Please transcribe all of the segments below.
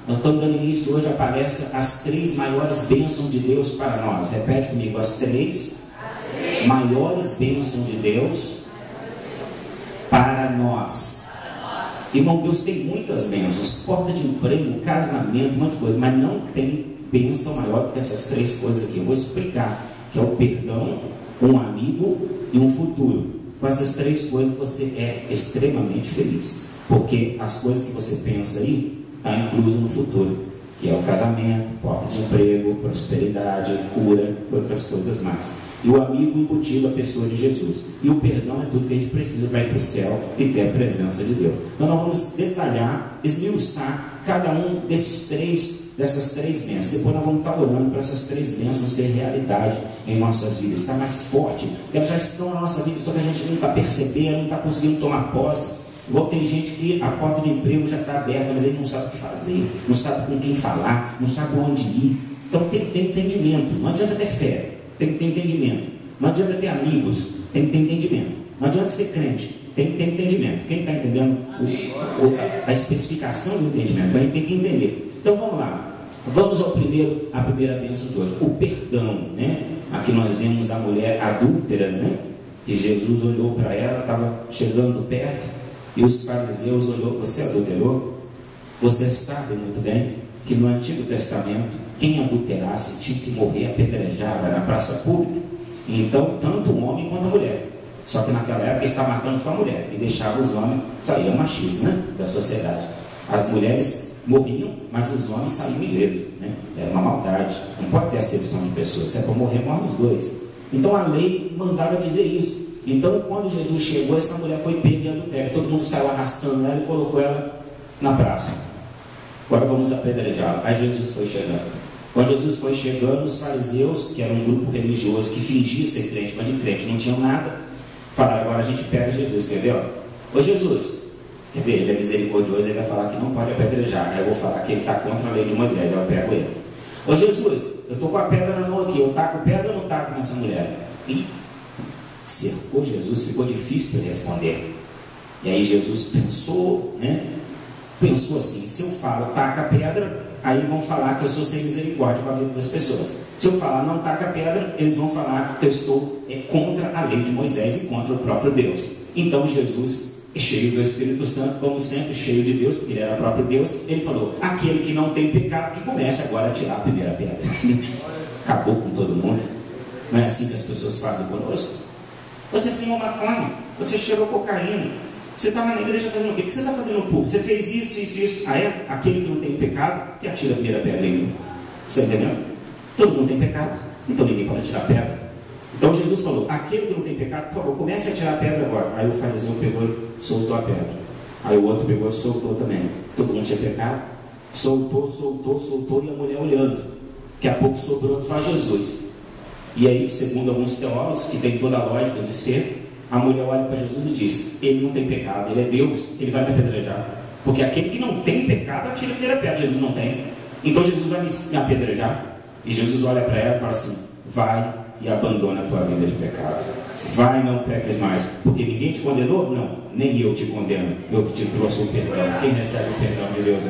Nós estamos dando início hoje à palestra As 3 maiores bênçãos de Deus para nós. Repete comigo, as 3 maiores bênçãos de Deus para nós. Irmão, Deus tem muitas bênçãos, porta de emprego, casamento, um monte de coisa, mas não tem bênção maior do que essas 3 coisas aqui. Eu vou explicar, que é o perdão, um amigo e um futuro. Com essas 3 coisas você é extremamente feliz, porque as coisas que você pensa aí está incluso no futuro, que é o casamento, porta de emprego, prosperidade, cura e outras coisas mais. E o amigo embutido a pessoa de Jesus. E o perdão é tudo que a gente precisa para ir para o céu e ter a presença de Deus. Então nós vamos detalhar, esmiuçar cada um dessas 3 bênçãos. Depois nós vamos estar orando para essas 3 bênçãos ser realidade em nossas vidas, estar mais forte, porque elas já estão na nossa vida, só que a gente não está percebendo, não está conseguindo tomar posse. Igual tem gente que a porta de emprego já está aberta, mas ele não sabe o que fazer, não sabe com quem falar, não sabe onde ir. Então tem que ter entendimento. Não adianta ter fé, tem que ter entendimento. Não adianta ter amigos, tem que ter entendimento. Não adianta ser crente, tem que ter entendimento. Quem está entendendo a especificação do entendimento? Então a gente tem que entender. Então vamos lá. Vamos à primeira bênção de hoje, o perdão, né? Aqui nós vemos a mulher adúltera, né? Que Jesus olhou para ela, estava chegando perto, e os fariseus olhou: você adulterou? Você sabe muito bem que no Antigo Testamento, quem adulterasse tinha que morrer apedrejado na praça pública. Então, tanto o homem quanto a mulher. Só que naquela época ele estava matando só a mulher e deixava os homens, saía o machismo, né? Da sociedade. As mulheres morriam, mas os homens saíam ilesos, né? Era uma maldade. Não pode ter acepção de pessoas. Se é para morrer, morre os dois. Então a lei mandava dizer isso. Então quando Jesus chegou, essa mulher foi pega em adultério. Todo mundo saiu arrastando ela e colocou ela na praça. Agora vamos apedrejá-la. Aí Jesus foi chegando. Quando Jesus foi chegando, os fariseus, que era um grupo religioso que fingia ser crente, mas de crente não tinham nada, falaram: agora a gente pega Jesus, quer ver? Ô Jesus, quer ver? Ele é misericordioso, ele vai falar que não pode apedrejar. Aí eu vou falar que ele está contra a lei de Moisés. Aí eu pego ele. Ô Jesus, eu estou com a pedra na mão aqui, eu taco pedra ou não taco nessa mulher? E cercou Jesus, ficou difícil para ele responder. E aí Jesus pensou, né? Pensou assim: se eu falo taca a pedra, aí vão falar que eu sou sem misericórdia com a vida das pessoas. Se eu falar não taca a pedra, eles vão falar que eu estou contra a lei de Moisés e contra o próprio Deus. Então Jesus, cheio do Espírito Santo, como sempre cheio de Deus, porque ele era o próprio Deus, ele falou: aquele que não tem pecado, que comece agora a tirar a primeira pedra. Acabou com todo mundo. Não é assim que as pessoas fazem conosco? Você fumou maconha, você cheirou cocaína, você estava na igreja fazendo o quê? O que você está fazendo no público? Você fez isso, isso, isso. Ah, é? Aquele que não tem pecado, que atira a primeira pedra em mim. Você está entendendo? Todo mundo tem pecado, então ninguém pode tirar pedra. Então Jesus falou: aquele que não tem pecado, por favor, comece a tirar a pedra agora. Aí o fariseu pegou e soltou a pedra. Aí o outro pegou e soltou também. Todo mundo tinha pecado. Soltou, e a mulher olhando. Daqui a pouco sobrou só Jesus. E aí, segundo alguns teólogos, que tem toda a lógica de ser, a mulher olha para Jesus e diz: ele não tem pecado, ele é Deus, ele vai me apedrejar. Porque aquele que não tem pecado atira a primeira pedra. Jesus não tem. Então Jesus vai me apedrejar. E Jesus olha para ela e fala assim: vai e abandona a tua vida de pecado. Vai, não peques mais. Porque ninguém te condenou? Não, nem eu te condeno. Eu te trouxe o perdão. Quem recebe o perdão de Deus?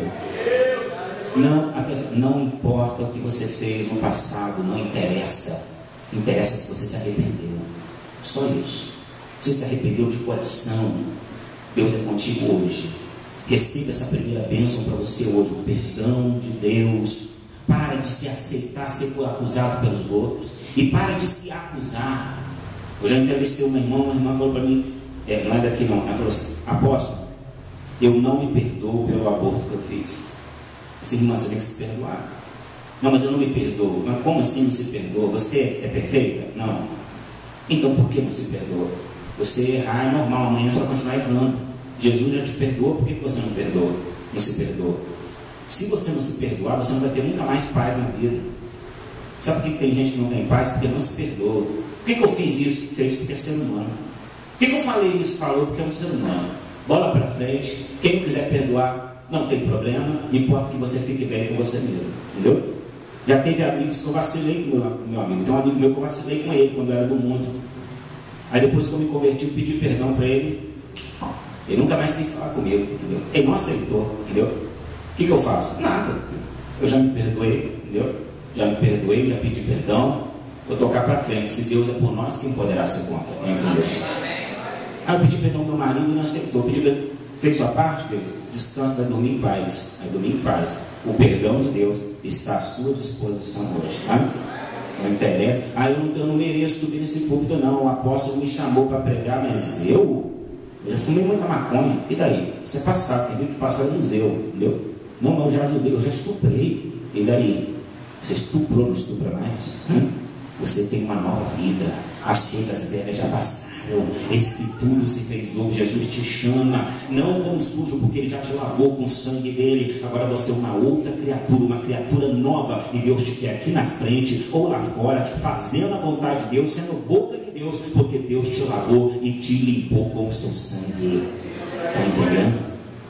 Não importa o que você fez no passado, não interessa. Interessa se você se arrependeu. Só isso. Você se arrependeu de coração. Deus é contigo hoje. Receba essa primeira bênção para você hoje, o perdão de Deus. Para de se aceitar ser acusado pelos outros. E para de se acusar. Eu já entrevistei uma irmã falou para mim, não é daqui não, ela falou assim: apóstolo, eu não me perdoo pelo aborto que eu fiz. Assim, irmã, você tem que se perdoar. Não, mas eu não me perdoo. Mas como assim não se perdoa? Você é perfeita? Não. Então por que não se perdoa? Você errar é normal, amanhã você vai continuar errando. Jesus já te perdoou, por que você não perdoa? Não se perdoa. Se você não se perdoar, você não vai ter nunca mais paz na vida. Sabe por que tem gente que não tem paz? Porque não se perdoa. Por que eu fiz isso? Fez porque é ser humano. Por que eu falei isso? Falou porque é um ser humano. Bola para frente. Quem quiser perdoar, não tem problema. Importa que você fique bem com você mesmo. Entendeu? Já teve amigos que eu vacilei com o meu amigo. Tem um amigo meu que eu vacilei com ele quando eu era do mundo. Aí depois que eu me converti, eu pedi perdão para ele. Ele nunca mais quis falar comigo. Entendeu? Ele não aceitou. Entendeu? O que eu faço? Nada. Eu já me perdoei, entendeu? Já me perdoei, já pedi perdão. Vou tocar para frente. Se Deus é por nós, quem poderá ser contra? Quem entendeu? Aí eu pedi perdão ao meu marido e não aceitou. Fez sua parte? Fez. Descansa, vai dormir em paz. Vai dormir em paz. O perdão de Deus está à sua disposição hoje. Tá? Não interessa. Eu não mereço subir nesse púlpito, não. O apóstolo me chamou para pregar, mas eu já fumei muita maconha. E daí? Isso é passado. Tem que passar no museu. Entendeu? Não, eu já ajudei, eu já estuprei. E daí? Você estuprou, não estupra mais? Você tem uma nova vida. As coisas velhas já passaram. Esse tudo se fez novo. Jesus te chama, não como sujo, porque Ele já te lavou com o sangue dele. Agora você é uma outra criatura, uma criatura nova. E Deus te quer aqui na frente ou lá fora, fazendo a vontade de Deus, sendo boca de Deus, porque Deus te lavou e te limpou com o seu sangue. Está entendendo?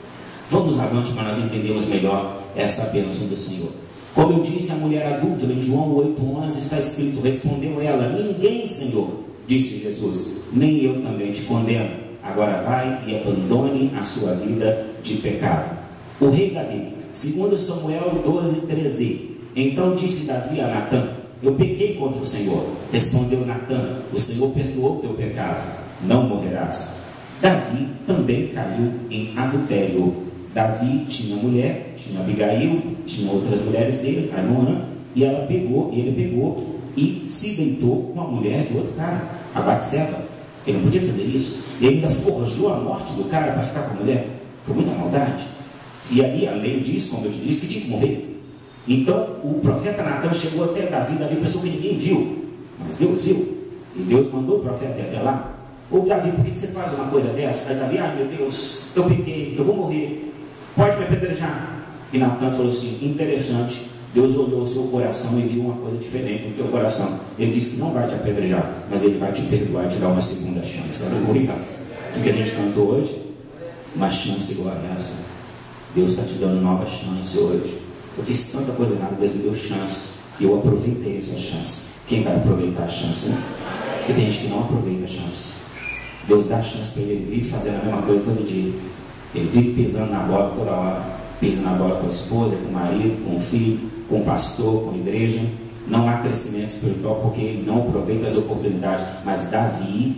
Vamos avante para nós entendermos melhor essa bênção do Senhor. Como eu disse, a mulher adúltera, em João 8,11 está escrito, respondeu ela, ninguém, Senhor, disse Jesus, nem eu também te condeno. Agora vai e abandone a sua vida de pecado. O rei Davi, segundo Samuel 12,13, então disse Davi a Natã, eu pequei contra o Senhor. Respondeu Natã, o Senhor perdoou o teu pecado, não morrerás. Davi também caiu em adultério. Davi tinha mulher, tinha Abigail, tinha outras mulheres dele, Ainoã, e ele pegou e se deitou com a mulher de outro cara, a Batseba. Ele não podia fazer isso. Ele ainda forjou a morte do cara para ficar com a mulher, por muita maldade. E aí a lei diz, como eu te disse, que tinha que morrer. Então o profeta Natã chegou até Davi pensou que ninguém viu, mas Deus viu, e Deus mandou o profeta até lá. Ô Davi, por que você faz uma coisa dessa? Aí Davi, meu Deus, eu pequei, eu vou morrer, pode me apedrejar. E Natã falou assim, interessante, Deus olhou o seu coração e viu uma coisa diferente no teu coração. Ele disse que não vai te apedrejar, mas Ele vai te perdoar e te dar uma segunda chance. Aleluia. O que a gente cantou hoje? Uma chance igual a essa. Deus está te dando nova chance hoje. Eu fiz tanta coisa errada, Deus me deu chance, e eu aproveitei essa chance. Quem vai aproveitar a chance, né? Porque tem gente que não aproveita a chance. Deus dá a chance para ele, vive fazendo a mesma coisa todo dia. Ele vive pisando na bola toda hora. Pisa na bola com a esposa, com o marido, com o filho, com o pastor, com a igreja. Não há crescimento espiritual porque ele não aproveita as oportunidades. Mas Davi,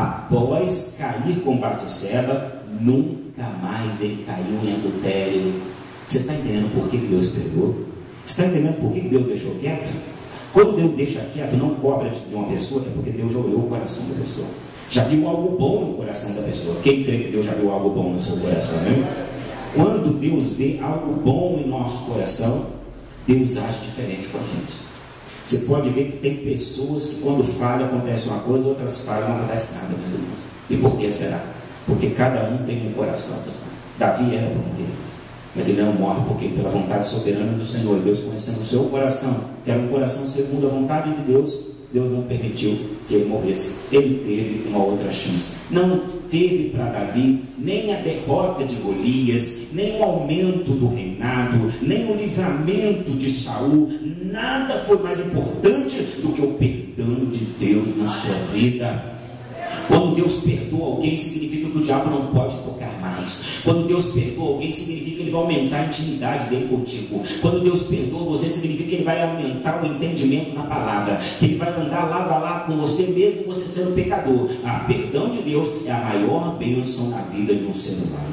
após cair com Batseba, nunca mais ele caiu em adultério. Você está entendendo por que Deus perdoou? Você está entendendo por que Deus deixou quieto? Quando Deus deixa quieto, não cobra de uma pessoa, é porque Deus já olhou o coração da pessoa. Já viu algo bom no coração da pessoa. Quem crê que Deus já viu algo bom no seu coração, né? Quando Deus vê algo bom em nosso coração, Deus age diferente com a gente. Você pode ver que tem pessoas que quando falham acontece uma coisa, outras falham não acontece nada, meus irmãos. E por que será? Porque cada um tem um coração. Davi era para morrer, mas ele não morre porque pela vontade soberana do Senhor. Deus, conhecendo o seu coração, que era um coração segundo a vontade de Deus, Deus não permitiu que ele morresse. Ele teve uma outra chance. Não teve para Davi nem a derrota de Golias, nem o aumento do reinado, nem o livramento de Saul. Nada foi mais importante do que o perdão de Deus na sua vida. Quando Deus perdoa alguém, significa que o diabo não pode tocar mais. Quando Deus perdoa alguém, significa que Ele vai aumentar a intimidade dele contigo. Quando Deus perdoa você, significa que Ele vai aumentar o entendimento na palavra, que Ele vai andar lado a lado com você, mesmo você sendo pecador. A perdão de Deus é a maior bênção na vida de um ser humano.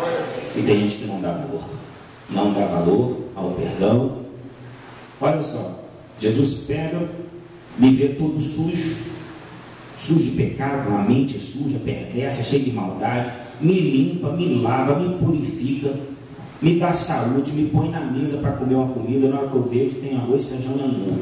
E tem gente que não dá valor. Não dá valor ao perdão. Olha só, Jesus pega, me vê todo sujo de pecado, a mente suja, perversa, cheia de maldade, me limpa, me lava, me purifica, me dá saúde, me põe na mesa para comer uma comida. Na hora que eu vejo, tem arroz, feijão e angu.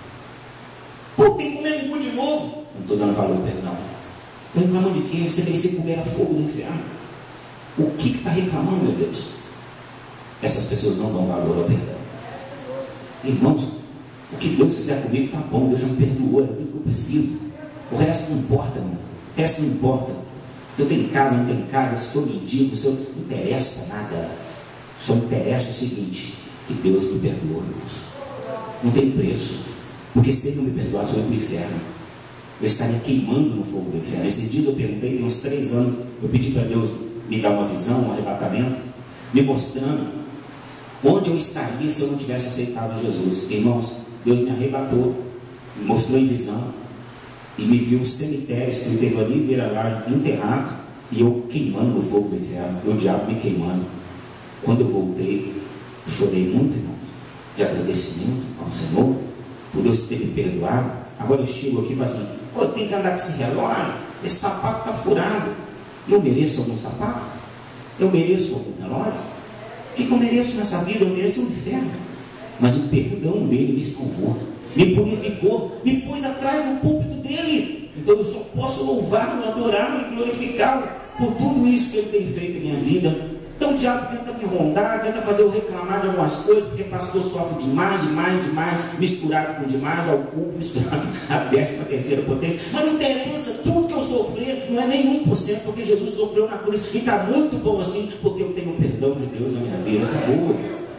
Pô, tem que comer angu de novo. Não estou dando valor ao perdão. Estou reclamando de quem? Você merecia comer a fogo do inferno. O que está reclamando, meu Deus? Essas pessoas não dão valor ao perdão. Irmãos, o que Deus fizer comigo está bom, Deus já me perdoou, é tudo que eu preciso. O resto não importa, irmão. O resto não importa. Se eu tenho casa, não tenho casa, se eu mendigo, se eu... não interessa nada. Só interessa o seguinte, que Deus me perdoa, irmãos. Não tem preço. Porque se Ele não me perdoasse, eu ia para o inferno. Eu estaria queimando no fogo do inferno. Esses dias eu perguntei, tem uns 3 anos, eu pedi para Deus me dar uma visão, um arrebatamento, me mostrando Onde eu estaria se eu não tivesse aceitado Jesus? Irmãos, Deus me arrebatou, me mostrou em visão e me viu os cemitérios que eu teve ali, beira-laje, enterrado, e eu queimando no fogo do inferno, e o diabo me queimando. Quando eu voltei, eu chorei muito, irmãos, de agradecimento ao Senhor, por Deus ter me perdoado. Agora eu chego aqui e falo assim: pô, eu tenho que andar com esse relógio, esse sapato está furado. Eu mereço algum sapato? Eu mereço algum relógio? O que eu mereço nessa vida? Eu mereço o inferno. Mas o perdão dele me salvou, me purificou, me pôs atrás do púlpito dele. Então eu só posso louvá-lo, adorá-lo e glorificá-lo por tudo isso que ele tem feito em minha vida. Então o diabo tenta me rondar, tenta fazer eu reclamar de algumas coisas, porque pastor sofre demais, misturado com demais, ao culto, misturado a 13ª potência. Mas não interessa, tudo que eu sofrer não é nem 1%, porque Jesus sofreu na cruz. E está muito bom assim, porque eu tenho o perdão de Deus na minha vida. Acabou.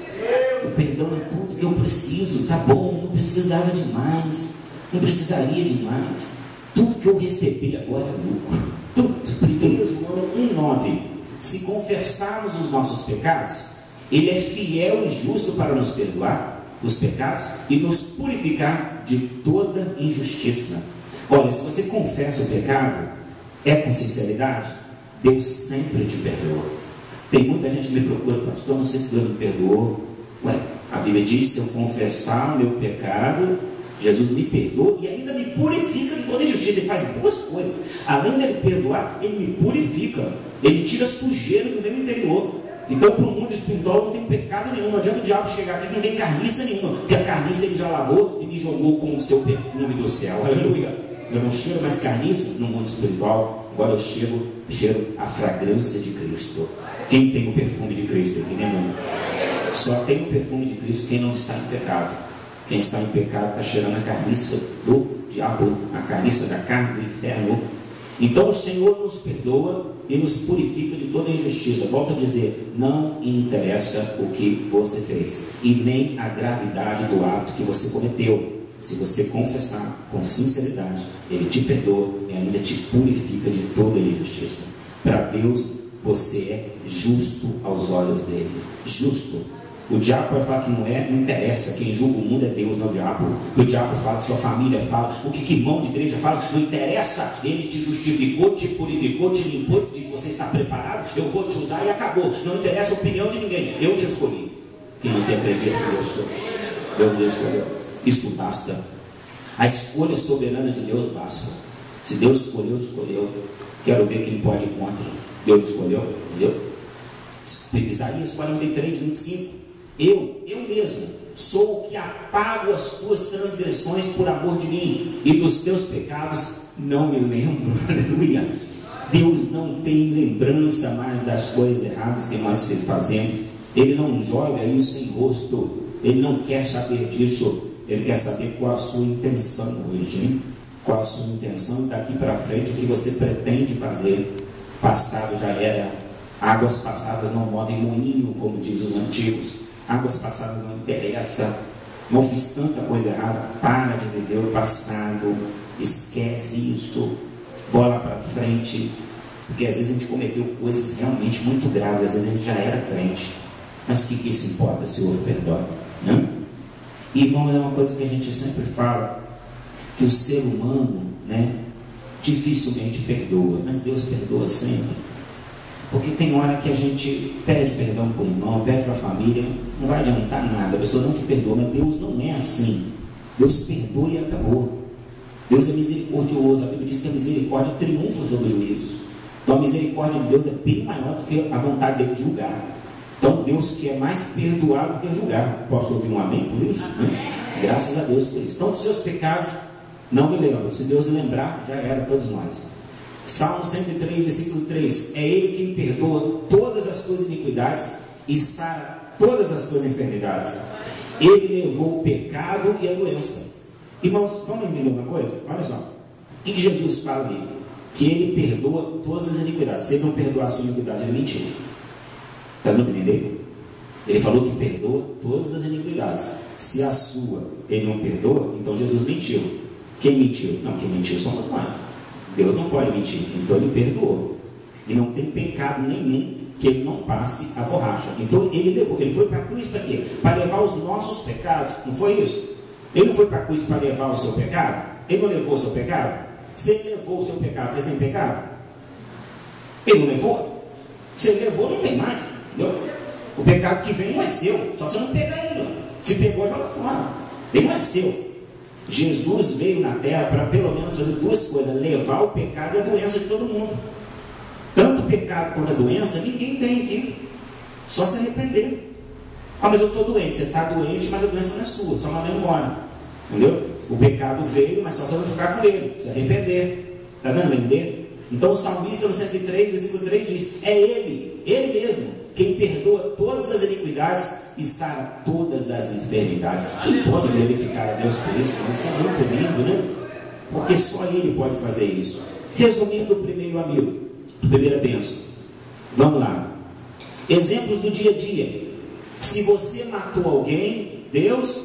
O perdão é tudo que eu preciso. Tá bom, não precisava de mais, não precisaria de mais. Tudo que eu recebi agora é lucro. Tudo. 1 João 1,9. Se confessarmos os nossos pecados, Ele é fiel e justo para nos perdoar os pecados e nos purificar de toda injustiça. Olha, se você confessa o pecado, é com sinceridade, Deus sempre te perdoa. Tem muita gente que me procura: pastor, não sei se Deus me perdoou. Ué, a Bíblia diz: se eu confessar o meu pecado, Jesus me perdoa e ainda me purifica de toda injustiça. Ele faz duas coisas: além de ele perdoar, ele me purifica, ele tira a sujeira do meu interior. Então, para o mundo espiritual não tem pecado nenhum. Não adianta o diabo chegar aqui que não tem carniça nenhuma, porque a carniça ele já lavou e me jogou com o seu perfume do céu. Aleluia. Eu não cheiro mais carniça no mundo espiritual, agora eu cheiro a fragrância de Cristo. Quem tem o perfume de Cristo aqui, né? Só tem o perfume de Cristo quem não está em pecado. Quem está em pecado está cheirando a carniça do diabo, a carniça da carne do inferno. Então o Senhor nos perdoa e nos purifica de toda injustiça. Volto a dizer, não interessa o que você fez e nem a gravidade do ato que você cometeu. Se você confessar com sinceridade, Ele te perdoa e ainda te purifica de toda injustiça. Para Deus, você é justo aos olhos dele. Justo. O diabo pode falar que não é, não interessa. Quem julga o mundo é Deus, não é o diabo. O diabo fala, que sua família fala, o que irmão de igreja fala, não interessa. Ele te justificou, te purificou, te limpou, te disse: você está preparado, eu vou te usar e acabou. Não interessa a opinião de ninguém, eu te escolhi. Quem não te acredita que Deus te escolheu. Isso basta. A escolha soberana de Deus basta. Se Deus escolheu, te escolheu. Quero ver quem pode ir contra. Deus escolheu, entendeu? Isaías 43, 25. Eu mesmo sou o que apago as tuas transgressões por amor de mim, e dos teus pecados não me lembro. Aleluia. Deus não tem lembrança mais das coisas erradas que nós fazemos. Ele não joga isso em rosto. Ele não quer saber disso. Ele quer saber qual a sua intenção hoje, hein? Qual a sua intenção daqui para frente, o que você pretende fazer. Passado já era. Águas passadas não movem moinho, como diz os antigos. Águas passadas não interessa. Não fiz tanta coisa errada. Para de viver o passado. Esquece isso. Bola para frente. Porque às vezes a gente cometeu coisas realmente muito graves. Às vezes a gente já era crente. Mas o que isso importa se houve perdão? Não? Irmão, é uma coisa que a gente sempre fala, que o ser humano, né, dificilmente perdoa, mas Deus perdoa sempre. Porque tem hora que a gente pede perdão para o irmão, pede para a família, não vai adiantar nada, a pessoa não te perdoa. Mas Deus não é assim. Deus perdoa e acabou. Deus é misericordioso. A Bíblia diz que a misericórdia triunfa sobre o juízo. Então a misericórdia de Deus é bem maior do que a vontade dele de julgar. Então Deus quer mais perdoar do que julgar. Posso ouvir um amém por isso? Né? Graças a Deus por isso. Então, dos seus pecados não me lembro. Se Deus lembrar, já era, todos nós. Salmo 103, versículo 3. É Ele quem perdoa todas as tuas iniquidades e sara todas as tuas enfermidades. Ele levou o pecado e a doença. Irmãos, vamos entender uma coisa? Olha só. O que Jesus fala ali? Que Ele perdoa todas as iniquidades. Se Ele não perdoar a sua iniquidade, Ele mentiu. Está dando para entender? Ele falou que perdoa todas as iniquidades. Se a sua Ele não perdoa, então Jesus mentiu. Quem mentiu? Não, quem mentiu somos nós. Deus não pode mentir. Então Ele perdoou. E não tem pecado nenhum que ele não passe a borracha. Então ele foi para a cruz para quê? Para levar os nossos pecados, não foi isso? Ele não foi para a cruz para levar o seu pecado? Ele não levou o seu pecado? Se ele levou o seu pecado, você tem pecado? Ele não levou? Se ele levou, não tem mais, entendeu? O pecado que vem não é seu, só você não pegar ele. Se pegou, joga fora. Ele não é seu. Jesus veio na terra para pelo menos fazer duas coisas: levar o pecado e a doença de todo mundo. Tanto o pecado quanto a doença, ninguém tem aqui. Só se arrepender. Ah, mas eu estou doente. Você está doente, mas a doença não é sua, sua mamãe não mora. Entendeu? O pecado veio, mas só você vai ficar com ele, se arrepender. Está dando a entender? Então o salmista no 103, versículo 3 diz: é ele mesmo, quem perdoa todas as iniquidades e sara todas as enfermidades. Quem pode glorificar a Deus por isso? Isso é muito lindo, né? Porque só Ele pode fazer isso. Resumindo o primeiro amigo, a primeira bênção. Vamos lá. Exemplos do dia a dia. Se você matou alguém, Deus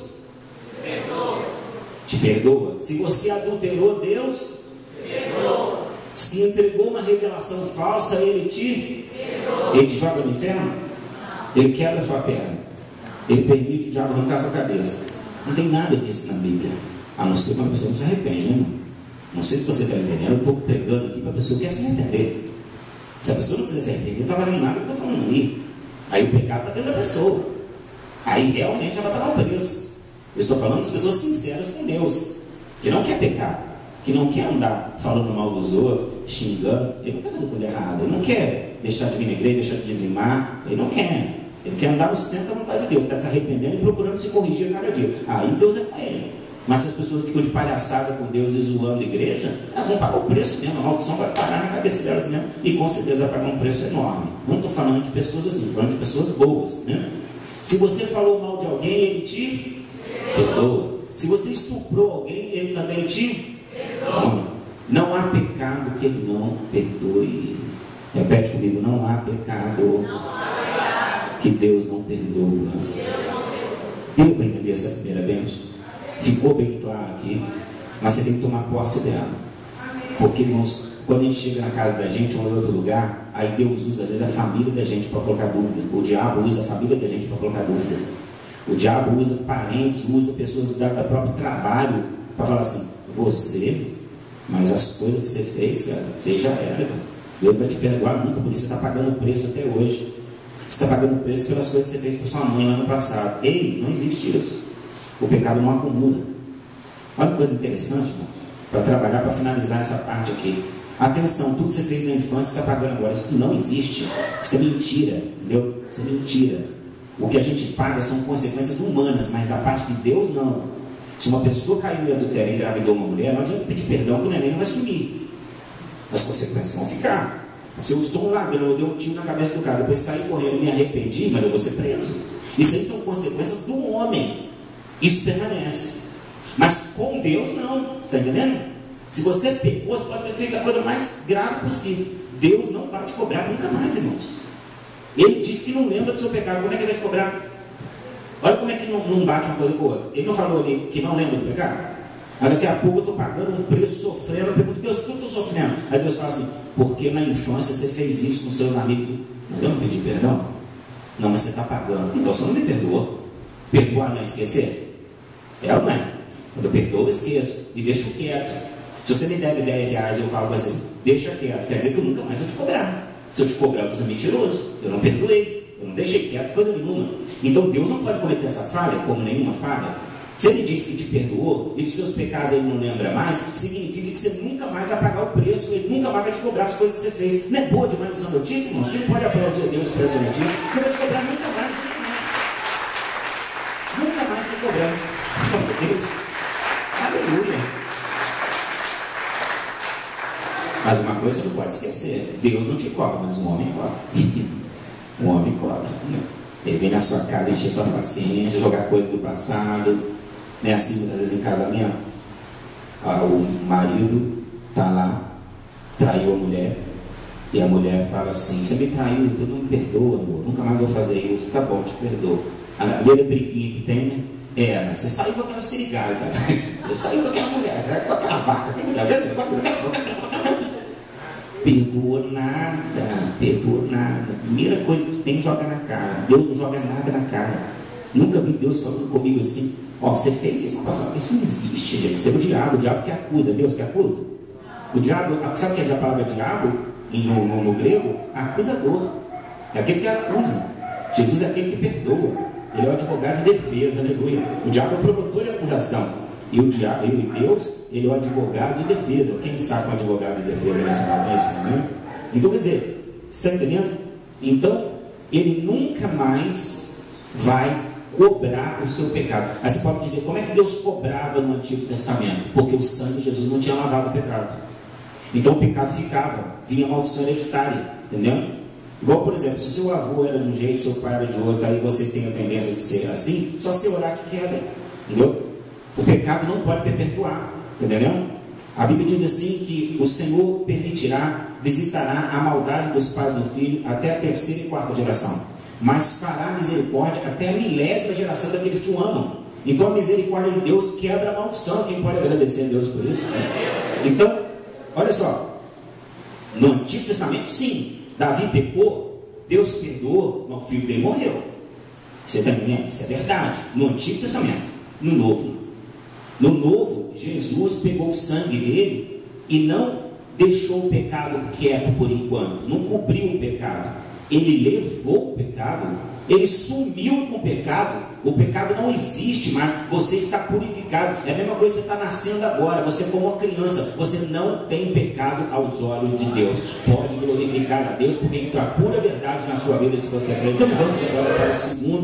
te perdoa. Se você adulterou, Deus perdoa. Se entregou uma revelação falsa, Ele te perdoa. Ele te joga no inferno? Não. Ele quebra a sua perna. Ele permite o diabo arrancar a sua cabeça. Não tem nada disso na Bíblia, a não ser que uma pessoa não se arrepende, né, irmão? Não sei se você está entendendo. Eu estou pregando aqui para a pessoa que quer se arrepender. Se a pessoa não quiser se arrepender, não está valendo nada que eu estou falando ali. Aí o pecado está dentro da pessoa. Aí realmente ela vai pagar o preço. Eu estou falando das pessoas sinceras com Deus, que não quer pecar, que não quer andar falando mal dos outros, xingando. Ele não quer fazer coisa errada, ele não quer deixar de vir na igreja, deixar de dizimar, ele não quer. Ele quer andar no centro da vontade de Deus, está se arrependendo e procurando se corrigir a cada dia. Aí Deus é com ele. Mas se as pessoas ficam de palhaçada com Deus e zoando a igreja, elas vão pagar o preço mesmo, a maldição vai parar na cabeça delas mesmo, e com certeza vai pagar um preço enorme. Não estou falando de pessoas assim, estou falando de pessoas boas, né? Se você falou mal de alguém, ele te perdoa. Se você estuprou alguém, ele também te perdoa. Não há pecado que ele não perdoe. Repete comigo: não há pecado que Deus não perdoa. Deu para entender essa primeira bênção? Ficou bem claro aqui, mas você tem que tomar posse dela. Porque, irmãos, quando a gente chega na casa da gente ou em outro lugar, aí Deus usa às vezes a família da gente para colocar dúvida. O diabo usa a família da gente para colocar dúvida. O diabo usa parentes, usa pessoas do próprio trabalho para falar assim: você, mas as coisas que você fez, cara, você já era, cara. Deus vai te perdoar nunca, por isso você está pagando o preço até hoje. Você está pagando o preço pelas coisas que você fez por sua mãe lá no passado. Ei, não existe isso. O pecado não acumula. Olha que coisa interessante, irmão, para trabalhar, para finalizar essa parte aqui. Atenção, tudo que você fez na infância você está pagando agora. Isso não existe. Isso é mentira, entendeu? Isso é mentira. O que a gente paga são consequências humanas, mas da parte de Deus, não. Se uma pessoa caiu em adultério e engravidou uma mulher, não adianta pedir perdão que o neném não vai sumir. As consequências vão ficar. Se eu sou um ladrão, eu dei um tiro na cabeça do cara, depois saí correndo e me arrependi, mas eu vou ser preso. Isso aí são consequências do homem. Isso permanece. Mas com Deus não. Você está entendendo? Se você pecou, você pode ter feito a coisa mais grave possível. Deus não vai te cobrar nunca mais, irmãos. Ele disse que não lembra do seu pecado. Como é que ele vai te cobrar? Olha como é que não bate uma coisa com a outra. Ele não falou ali que não lembra do pecado? Aí daqui a pouco eu estou pagando um preço, sofrendo. Eu pergunto: Deus, por que eu estou sofrendo? Aí Deus fala assim: porque na infância você fez isso com seus amigos. Mas eu não pedi perdão? Não, mas você está pagando. Então você não me perdoou. Perdoar não é esquecer? É ou não é? Quando eu perdoo, eu esqueço e deixo quieto. Se você me deve 10 reais e eu falo para você: deixa quieto, quer dizer que eu nunca mais vou te cobrar. Se eu te cobrar, você é mentiroso. Eu não perdoei, eu não deixei quieto coisa nenhuma. Então Deus não pode cometer essa falha como nenhuma falha. Se Ele diz que te perdoou e dos seus pecados Ele não lembra mais, significa que você nunca mais vai pagar o preço, Ele nunca mais vai te cobrar as coisas que você fez. Não é boa demais essa notícia, irmãos? Quem pode aplaudir a Deus por essa notícia? Não vai te cobrar nunca mais. Nunca mais te cobrança. Meu Deus. Aleluia. Mas uma coisa você não pode esquecer: Deus não te cobra, mas o homem cobra. O homem cobra. Ele vem na sua casa encher sua paciência, jogar coisas do passado. Não é assim muitas vezes em casamento? O marido está lá, traiu a mulher, e a mulher fala assim: você me traiu, então não me perdoa, amor, nunca mais vou fazer isso. Tá bom, te perdoo. A primeira briguinha que tem, né? Mas você saiu com aquela sirigalha, você saiu com aquela mulher, com aquela vaca, Perdoou nada, perdoou nada. Primeira coisa que tem, joga na cara. Deus não joga nada na cara. Nunca vi Deus falando comigo assim: ó, você fez isso, isso não existe, gente. Isso é o diabo que acusa. Deus que acusa? O diabo, sabe o que é a palavra diabo no grego? Acusador. É aquele que acusa. Jesus é aquele que perdoa. Ele é o advogado de defesa, aleluia. O diabo é o promotor de acusação. E o diabo, e Deus, ele é o advogado de defesa. Quem está com o advogado de defesa nessa manhã? Então, quer dizer, você está entendendo? Então, ele nunca mais vai cobrar o seu pecado. Aí você pode dizer, como é que Deus cobrava no Antigo Testamento? Porque o sangue de Jesus não tinha lavado o pecado. Então o pecado ficava, vinha a maldição hereditária, entendeu? Igual, por exemplo, se o seu avô era de um jeito, seu pai era de outro, aí você tem a tendência de ser assim, só se orar que quebra, entendeu? O pecado não pode perpetuar, entendeu? A Bíblia diz assim que o Senhor permitirá, visitará a maldade dos pais do filho até a terceira e quarta geração, mas fará misericórdia até a 1000ª geração daqueles que o amam. Então a misericórdia de Deus quebra a maldição. Quem pode agradecer a Deus por isso? Então, olha só, no Antigo Testamento, sim, Davi pecou, Deus perdoou, mas o filho dele morreu. Você está entendendo? Isso é verdade. No Antigo Testamento. No Novo, Jesus pegou o sangue dele e não deixou o pecado quieto por enquanto, não cobriu o pecado. Ele levou o pecado, ele sumiu com o pecado. O pecado não existe mais, você está purificado. É a mesma coisa que você está nascendo agora. Você, como uma criança, você não tem pecado aos olhos de Deus. Pode glorificar a Deus, porque isso é a pura verdade na sua vida, se você acredita. Então vamos agora para a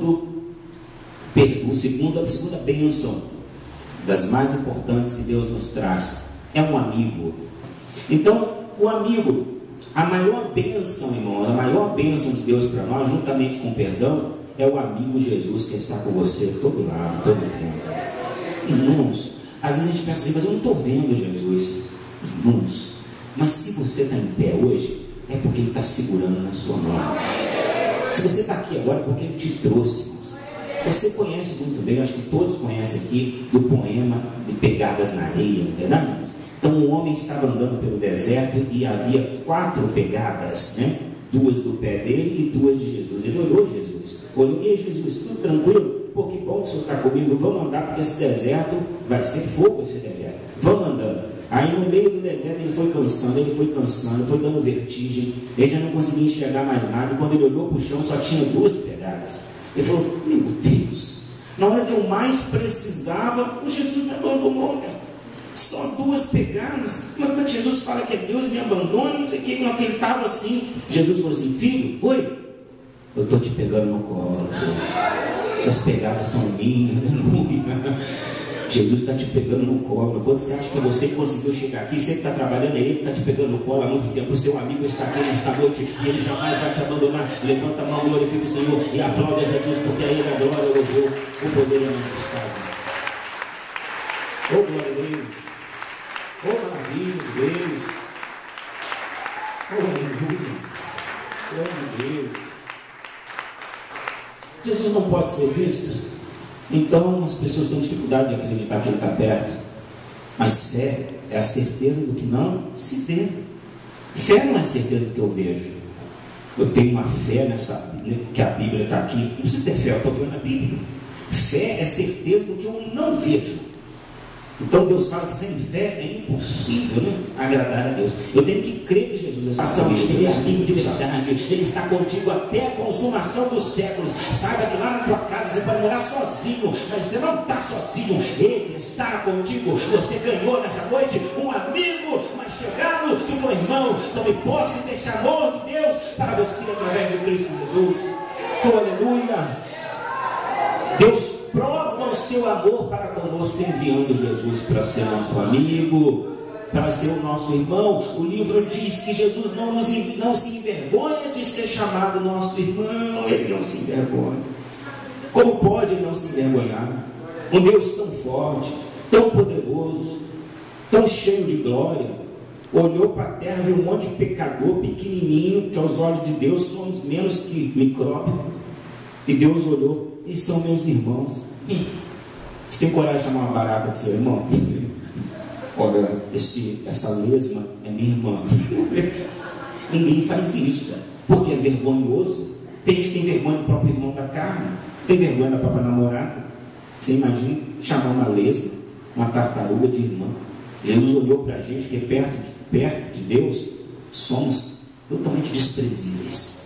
segunda bênção das mais importantes que Deus nos traz. É um amigo. Então, o amigo, a maior bênção, irmãos, a maior bênção de Deus para nós, juntamente com o perdão, é o amigo Jesus que está com você todo lado, todo tempo. Irmãos, às vezes a gente pensa assim, mas eu não estou vendo Jesus. Irmãos, mas se você está em pé hoje, é porque Ele está segurando na sua mão. Se você está aqui agora, é porque Ele te trouxe, irmãos. Você conhece muito bem, acho que todos conhecem aqui, do poema de Pegadas na Areia, não é verdade, irmãos? Então um homem estava andando pelo deserto e havia 4 pegadas, né? 2 do pé dele e 2 de Jesus. Ele olhou Jesus, olhou, e aí, Jesus, tudo tranquilo? Pô, que bom que o senhor está comigo, vamos andar, porque esse deserto vai ser fogo, esse deserto, vamos andando. Aí no meio do deserto ele foi cansando, foi dando vertigem, ele já não conseguia enxergar mais nada, e quando ele olhou para o chão só tinha 2 pegadas. Ele falou, meu Deus, na hora que eu mais precisava, o Jesus me abandonou, cara. Só 2 pegadas. Mas Jesus fala que é Deus me abandona, não sei o que. Quando ele estava assim, Jesus falou assim, filho, oi, eu estou te pegando no colo, filho. Essas pegadas são minhas, aleluia. Jesus está te pegando no colo. Quando você acha que você conseguiu chegar aqui, você que está trabalhando aí, ele está te pegando no colo há muito tempo. O seu amigo está aqui nesta noite e ele jamais vai te abandonar. Levanta a mão, glorifica o Senhor e aplaude a Jesus, porque a Ele a glória, o louvor, o poder é manifestado. Oh, glória a Deus! Oh, maravilha de Deus! Oh, aleluia! Glória a Deus! Jesus não pode ser visto. Então as pessoas têm dificuldade de acreditar que Ele está perto. Mas fé é a certeza do que não se vê. Fé não é a certeza do que eu vejo. Eu tenho uma fé nessa, que a Bíblia está aqui. Não preciso ter fé, eu estou vendo a Bíblia. Fé é certeza do que eu não vejo. Então Deus fala que sem fé é impossível, né, agradar a Deus. Eu tenho que crer que Jesus é Ele é amigo de verdade. Ele está contigo até a consumação dos séculos. Saiba que lá na tua casa você pode morar sozinho, mas você não está sozinho. Ele está contigo. Você ganhou nessa noite um amigo mais chegado do teu irmão. Tome posse desse amor de Deus para você através de Cristo Jesus. Oh, aleluia! Deus prova o seu amor para conosco, enviando Jesus para ser nosso amigo, para ser o nosso irmão. O livro diz que Jesus não se envergonha de ser chamado nosso irmão. Ele não se envergonha. Como pode ele não se envergonhar? Um Deus tão forte, tão poderoso, tão cheio de glória, olhou para a terra, viu um monte de pecador pequenininho, que aos olhos de Deus somos menos que micróbio, e Deus olhou, eles são meus irmãos. Você tem coragem de chamar uma barata de seu irmão? Olha, essa lesma é minha irmã. Ninguém faz isso, porque é vergonhoso. Tem gente que tem vergonha do próprio irmão da carne, tem vergonha da própria namorada. Você imagina chamar uma lesma, uma tartaruga de irmã. Jesus olhou para a gente que perto de Deus somos totalmente desprezíveis.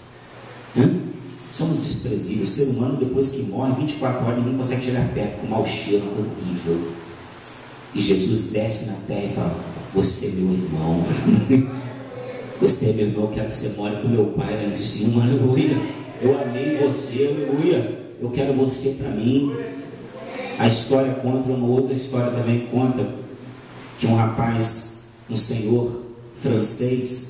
Somos desprezíveis. O ser humano, depois que morre, 24 horas, ninguém consegue chegar perto, com mau cheiro horrível. E Jesus desce na terra e fala: você é meu irmão. Você é meu irmão, eu quero que você more com meu pai lá em cima, aleluia. Eu amei você, aleluia. Eu quero você para mim. A história conta, uma outra história também conta, que um rapaz, um senhor francês,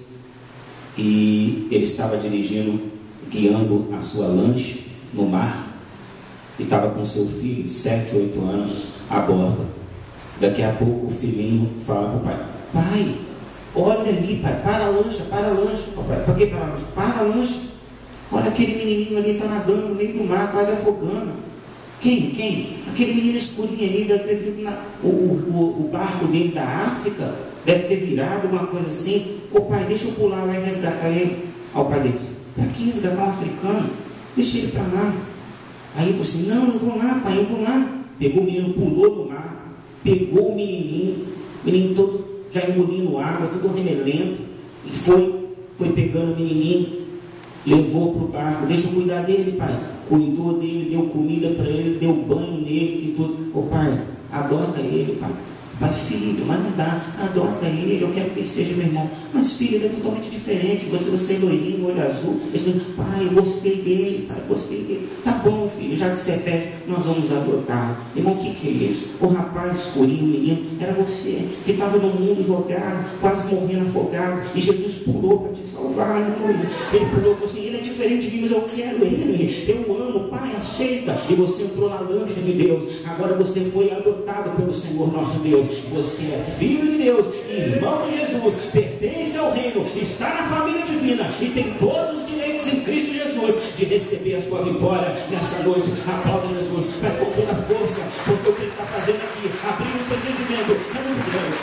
e ele estava dirigindo, guiando a sua lancha no mar, e estava com seu filho, 7, 8 anos, a bordo. Daqui a pouco o filhinho fala para o pai: pai, olha ali, pai, para a lancha, papai. Para que para a lancha? Para a lancha. Olha aquele menininho ali, está nadando no meio do mar, quase afogando. Quem? Aquele menino escurinho ali, deve ter vindo o barco dele da África, deve ter virado uma coisa assim. Ô pai, deixa eu pular lá e resgatar ele. Ao pai dele: para que resgatar um africano? Deixa ele para lá. Aí ele falou assim: não, eu vou lá, pai, eu vou lá. Pegou o menino, pulou no mar, pegou o menino todo já engolindo água, todo remelento, e foi pegando o menininho, levou para o barco. Deixa eu cuidar dele, pai. Cuidou dele, deu comida para ele, deu banho nele, e tudo. Ô pai, adota ele, pai. Pai, filho, mas não dá, adota ele, eu quero que ele seja meu irmão. Mas filho, ele é totalmente diferente, você é loirinho, olho azul. Pai, eu gostei dele, pai, gostei dele. Tá bom, filho, já que você pede, nós vamos adotar. Irmão, o que é isso? O rapaz escurinho, o menino, era você, que estava no mundo jogado, quase morrendo afogado, e Jesus pulou para te salvar, aleluia. Ele pulou e falou assim: ele é diferente de mim, mas eu quero ele, eu amo, pai, aceita. E você entrou na lancha de Deus, agora você foi adotado pelo Senhor nosso Deus. Você é filho de Deus, irmão de Jesus, pertence ao reino, está na família divina e tem todos os direitos em Cristo Jesus de receber a sua vitória nesta noite. Aplauda Jesus, mas com toda a força, porque o que ele está fazendo aqui, abrindo o entendimento, é muito grande.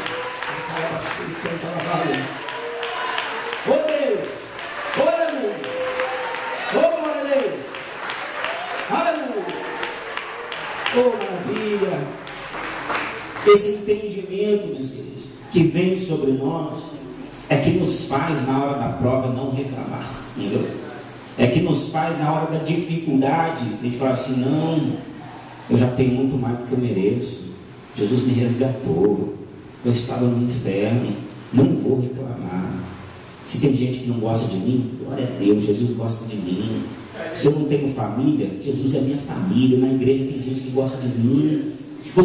Oh Deus, oh aleluia, oh glória a Deus, aleluia, oh maravilha. Esse entendimento, meus queridos, que vem sobre nós, é que nos faz na hora da prova não reclamar, entendeu? É que nos faz na hora da dificuldade, a gente fala assim: não, eu já tenho muito mais do que eu mereço, Jesus me resgatou, eu estava no inferno, não vou reclamar. Se tem gente que não gosta de mim, glória a Deus, Jesus gosta de mim. Se eu não tenho família, Jesus é minha família. Na igreja tem gente que gosta de mim.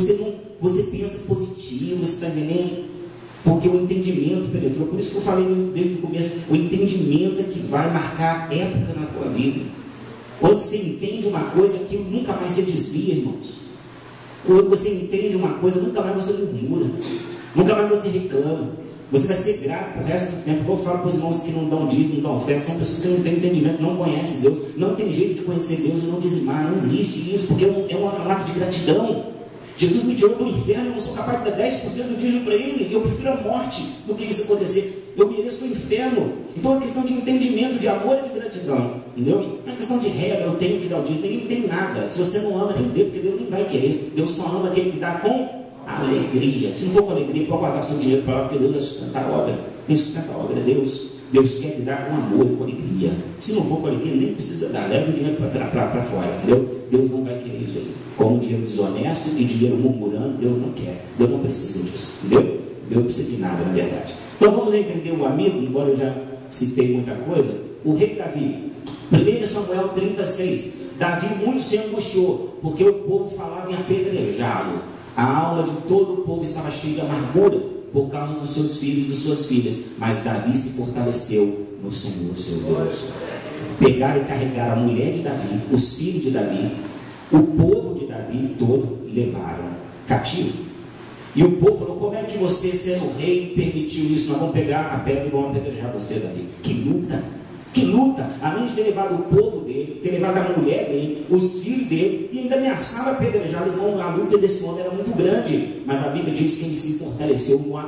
Você pensa positivo, você está entendendo? Porque o entendimento penetrou. Por isso que eu falei desde o começo: o entendimento é que vai marcar época na tua vida. Quando você entende uma coisa, aquilo nunca mais se desvia, irmãos. Quando você entende uma coisa, nunca mais você murmura, nunca mais você reclama. Você vai ser grato pro resto do tempo. Como eu falo para os irmãos que não dão dízimo, não dão oferta, são pessoas que não têm entendimento, não conhecem Deus. Não tem jeito de conhecer Deus e não dizimar. Não existe isso, porque é um ato de gratidão. Jesus me tirou do inferno, eu não sou capaz de dar 10% do dízimo para ele. Eu prefiro a morte do que isso acontecer. Eu mereço o inferno. Então é uma questão de entendimento, de amor e de gratidão, entendeu? Não é uma questão de regra, eu tenho que dar o dízimo. Ninguém tem nada. Se você não ama, nem dê, porque Deus nem vai querer. Deus só ama aquele que dá com alegria. Se não for com alegria, pode guardar o seu dinheiro para lá, porque Deus vai sustentar a obra. Quem sustenta a obra é Deus. Deus quer te dar com amor e com alegria. Se não for com alegria, nem precisa dar. Leva o dinheiro para fora, entendeu? Deus não vai querer isso aí. Como dinheiro desonesto e dinheiro murmurando, Deus não quer. Deus não precisa disso, entendeu? Deus não precisa de nada, na verdade. Então vamos entender o amigo, embora eu já citei muita coisa. O rei Davi, 1 Samuel 36. Davi muito se angustiou, porque o povo falava em apedrejá-lo. A alma de todo o povo estava cheia de amargura por causa dos seus filhos e de suas filhas. Mas Davi se fortaleceu no Senhor, seu Deus. Pegaram e carregaram a mulher de Davi, os filhos de Davi, o povo de Davi todo, levaram cativo. E o povo falou: como é que você, sendo rei, permitiu isso? Nós vamos pegar a pedra e vamos apedrejar você, Davi. Que que luta, além de ter levado o povo dele, ter levado a mulher dele, os filhos dele, e ainda ameaçava apedrejar. Irmão, a luta desse homem era muito grande, mas a Bíblia diz que ele se fortaleceu no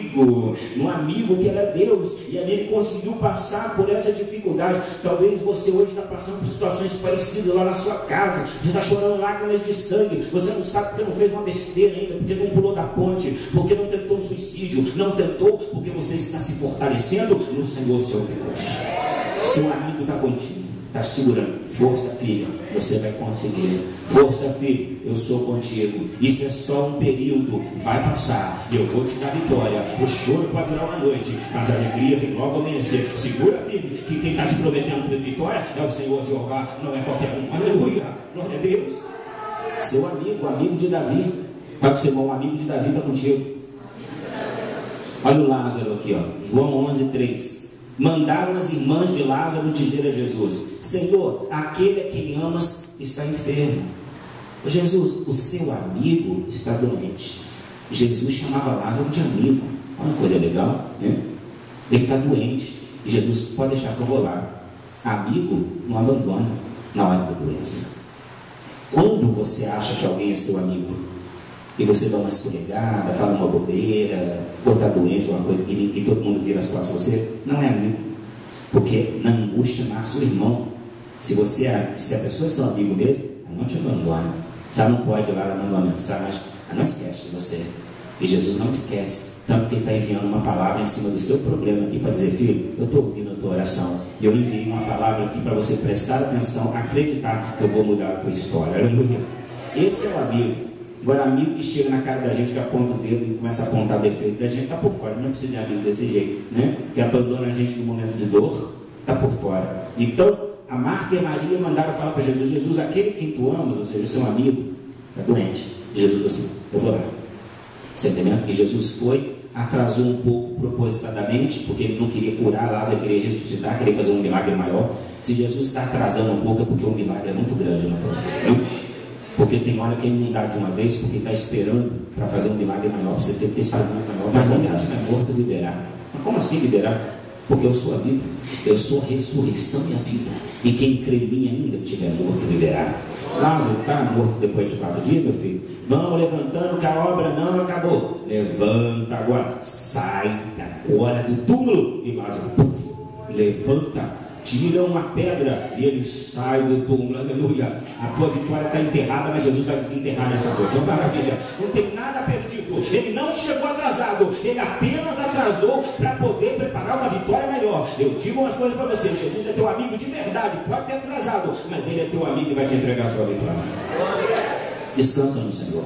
amigo que era Deus, e ali ele conseguiu passar por essa dificuldade. Talvez você hoje está passando por situações parecidas lá na sua casa, você está chorando lágrimas de sangue, você não sabe porque não fez uma besteira ainda, porque não pulou da ponte, porque não tentou um suicídio, não tentou, porque você está se fortalecendo no Senhor seu Deus. Seu amigo está contigo, está segurando. Força, filha, você vai conseguir. Força, filho, eu sou contigo. Isso é só um período, vai passar. Eu vou te dar vitória. O choro pode durar uma noite, mas a alegria vem logo amanhecer. Segura, filho, que quem está te prometendo vitória é o Senhor Jeová, não é qualquer um. Aleluia, glória a Deus. Seu amigo, amigo de Davi. Pode ser bom, amigo de Davi está contigo. Olha o Lázaro aqui, ó. João 11:3. Mandaram as irmãs de Lázaro dizer a Jesus: Senhor, aquele a quem amas está enfermo. Jesus, o seu amigo está doente. Jesus chamava Lázaro de amigo. Olha uma coisa legal, né? Ele está doente. E Jesus, pode deixar que eu vou lá. Amigo não abandona na hora da doença. Quando você acha que alguém é seu amigo e você dá uma escorregada, fala uma bobeira, ou está doente, uma coisa, e todo mundo vira as costas a você, não é amigo. Porque na angústia nasce o irmão. Se a pessoa é seu amigo mesmo, ela não te abandona. Você não pode ir lá, ela manda uma mensagem, ela não esquece de você. E Jesus não esquece. Tanto que ele está enviando uma palavra em cima do seu problema aqui para dizer: filho, eu estou ouvindo a tua oração. E eu enviei uma palavra aqui para você prestar atenção, acreditar que eu vou mudar a tua história. Aleluia. Esse é o amigo. Agora, amigo que chega na cara da gente, que aponta o dedo e começa a apontar defeito da gente, está por fora. Não precisa de amigo desse jeito, né? Que abandona a gente no momento de dor, está por fora. Então, a Marta e a Maria mandaram falar para Jesus: Jesus, aquele que tu amas, ou seja, seu amigo, está doente. E Jesus falou assim: eu vou lá. Você entendeu? E Jesus foi, atrasou um pouco propositadamente, porque ele não queria curar Lázaro, queria ressuscitar, queria fazer um milagre maior. Se Jesus está atrasando um pouco, é porque o milagre é muito grande na tua vida. Porque tem hora que ele não dá de uma vez, porque está esperando para fazer um milagre maior, para você ter que ter saúde maior. Mas ainda que estiver morto, liberar. Mas como assim liberar? Porque eu sou a vida, eu sou a ressurreição e a vida. E quem crê em mim ainda que estiver morto, liberar. Lázaro está morto depois de 4 dias, meu filho? Vamos levantando que a obra não acabou. Levanta agora, sai agora do túmulo. E Lázaro, levanta. Tira uma pedra e ele sai do túmulo. Aleluia. A tua vitória está enterrada, mas Jesus vai desenterrar nessa noite. Uma maravilha. Não tem nada perdido. Ele não chegou atrasado. Ele apenas atrasou para poder preparar uma vitória melhor. Eu digo umas coisas para você: Jesus é teu amigo de verdade. Pode ter atrasado, mas ele é teu amigo e vai te entregar a sua vitória. Descansa no Senhor.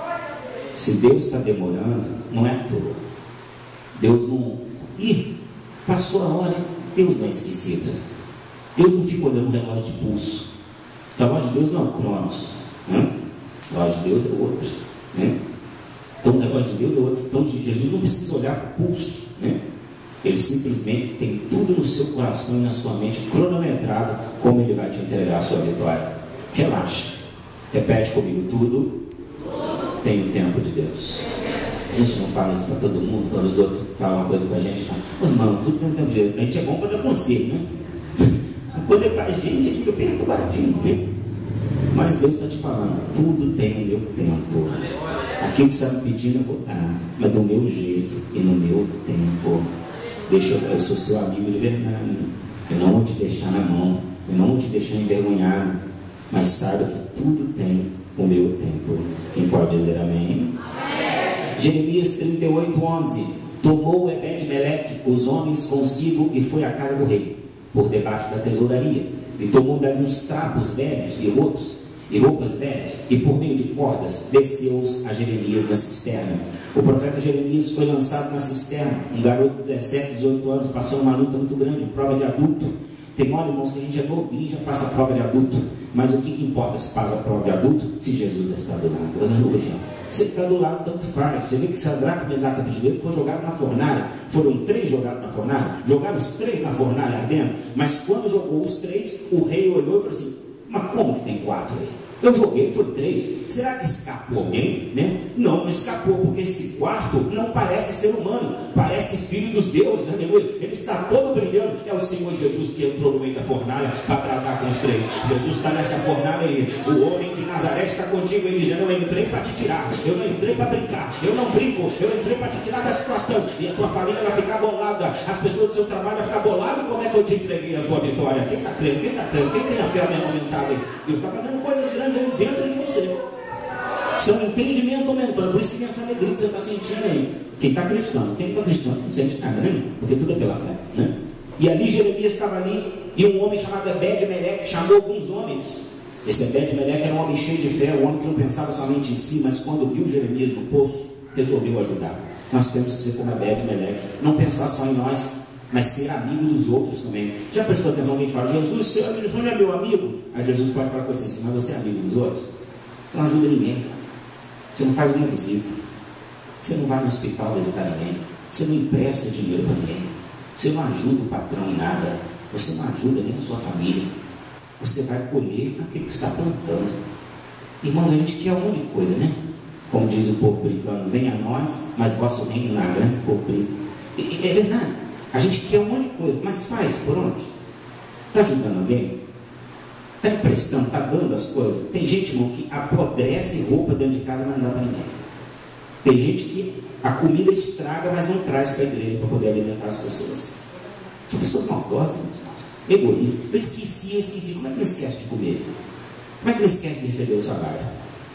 Se Deus está demorando, não é tudo. Deus não... Ih, passou a hora, hein? Deus não é esquecido. Deus não fica olhando o relógio de pulso. O relógio de Deus não é o Cronos, né? O relógio de Deus é outro, né? Então o relógio de Deus é outro. Então Jesus não precisa olhar para o pulso, né? Ele simplesmente tem tudo no seu coração e na sua mente cronometrado, como ele vai te entregar a sua vitória. Relaxa. Repete comigo: tudo tem o tempo de Deus. A gente não fala isso para todo mundo. Quando os outros falam uma coisa com a gente fala: oh, irmão, tudo tem tempo de Deus. A gente é bom para dar conselho, né? Quando é para a gente fica perturbadinho, né? Mas Deus está te falando: tudo tem o meu tempo. Aquilo que você está me pedindo eu vou dar, mas do meu jeito e no meu tempo. Eu sou seu amigo de verdade. Eu não vou te deixar na mão, eu não vou te deixar envergonhado, mas saiba que tudo tem o meu tempo. Quem pode dizer amém? Jeremias 38:11. Tomou Ebed-Meleque os homens consigo e foi à casa do rei, por debaixo da tesouraria, e tomou dali uns trapos velhos e roupas velhas, e por meio de cordas desceu-os a Jeremias na cisterna. O profeta Jeremias foi lançado na cisterna, um garoto de 17, 18 anos, passando uma luta muito grande, prova de adulto. Tem hora, irmãos, que a gente é novinho, já passa a prova de adulto, mas o que importa se passa a prova de adulto? Se Jesus está do lado. Aleluia. Se ele está do lado, tanto faz. Você vê que Sadraque, Mesaque e Abednego foram jogados na fornalha. Foram 3 jogados na fornalha. Jogaram os 3 na fornalha ardendo. Mas quando jogou os 3, o rei olhou e falou assim: mas como que tem 4 aí? Eu joguei, foi 3. Será que escapou alguém? Né? Não escapou, porque esse quarto não parece ser humano, parece filho dos deuses, né? Ele está todo brilhando. É o Senhor Jesus que entrou no meio da fornalha para tratar com os 3. Jesus está nessa fornalha aí. O homem de Nazaré está contigo aí dizendo: eu entrei para te tirar, eu não entrei para brincar, eu não brinco, eu entrei para te tirar da situação. E a tua família vai ficar bolada, as pessoas do seu trabalho vão ficar boladas. Como é que eu te entreguei a sua vitória? Quem está crendo? Quem está crendo? Quem tem a fé aumentada aí? Deus está fazendo coisas grandes aí dentro de você. Seu entendimento aumentando. Por isso que tem essa alegria que você está sentindo aí. Quem está acreditando? Quem não está acreditando não sente nada, né? Porque tudo é pela fé, né? E ali Jeremias estava ali, e um homem chamado Ebed-Meleque chamou alguns homens. Esse Ebed-Meleque era um homem cheio de fé, um homem que não pensava somente em si, mas quando viu Jeremias no poço, resolveu ajudar. Nós temos que ser como Ebed-Meleque, não pensar só em nós, mas ser amigo dos outros também. Já prestou atenção alguém que fala: Jesus, seu amigo não é meu amigo? Aí Jesus pode falar com você assim: mas você é amigo dos outros? Não ajuda ninguém, cara. Você não faz uma visita, você não vai no hospital visitar ninguém, você não empresta dinheiro para ninguém, você não ajuda o patrão em nada, você não ajuda nem a sua família. Você vai colher aquilo que está plantando. Irmão, a gente quer um monte de coisa, né? Como diz o povo brincando: venha a nós, mas vosso reino nada, né? O povo brinca. E é verdade, a gente quer um monte de coisa, mas faz por onde? Está ajudando alguém? Está emprestando, está dando as coisas? Tem gente, irmão, que apodrece roupa dentro de casa, mas não dá para ninguém. Tem gente que a comida estraga, mas não traz para a igreja para poder alimentar as pessoas. São pessoas maldosas, egoístas. Eu esqueci. Como é que não esquece de comer? Como é que não esquece de receber o salário?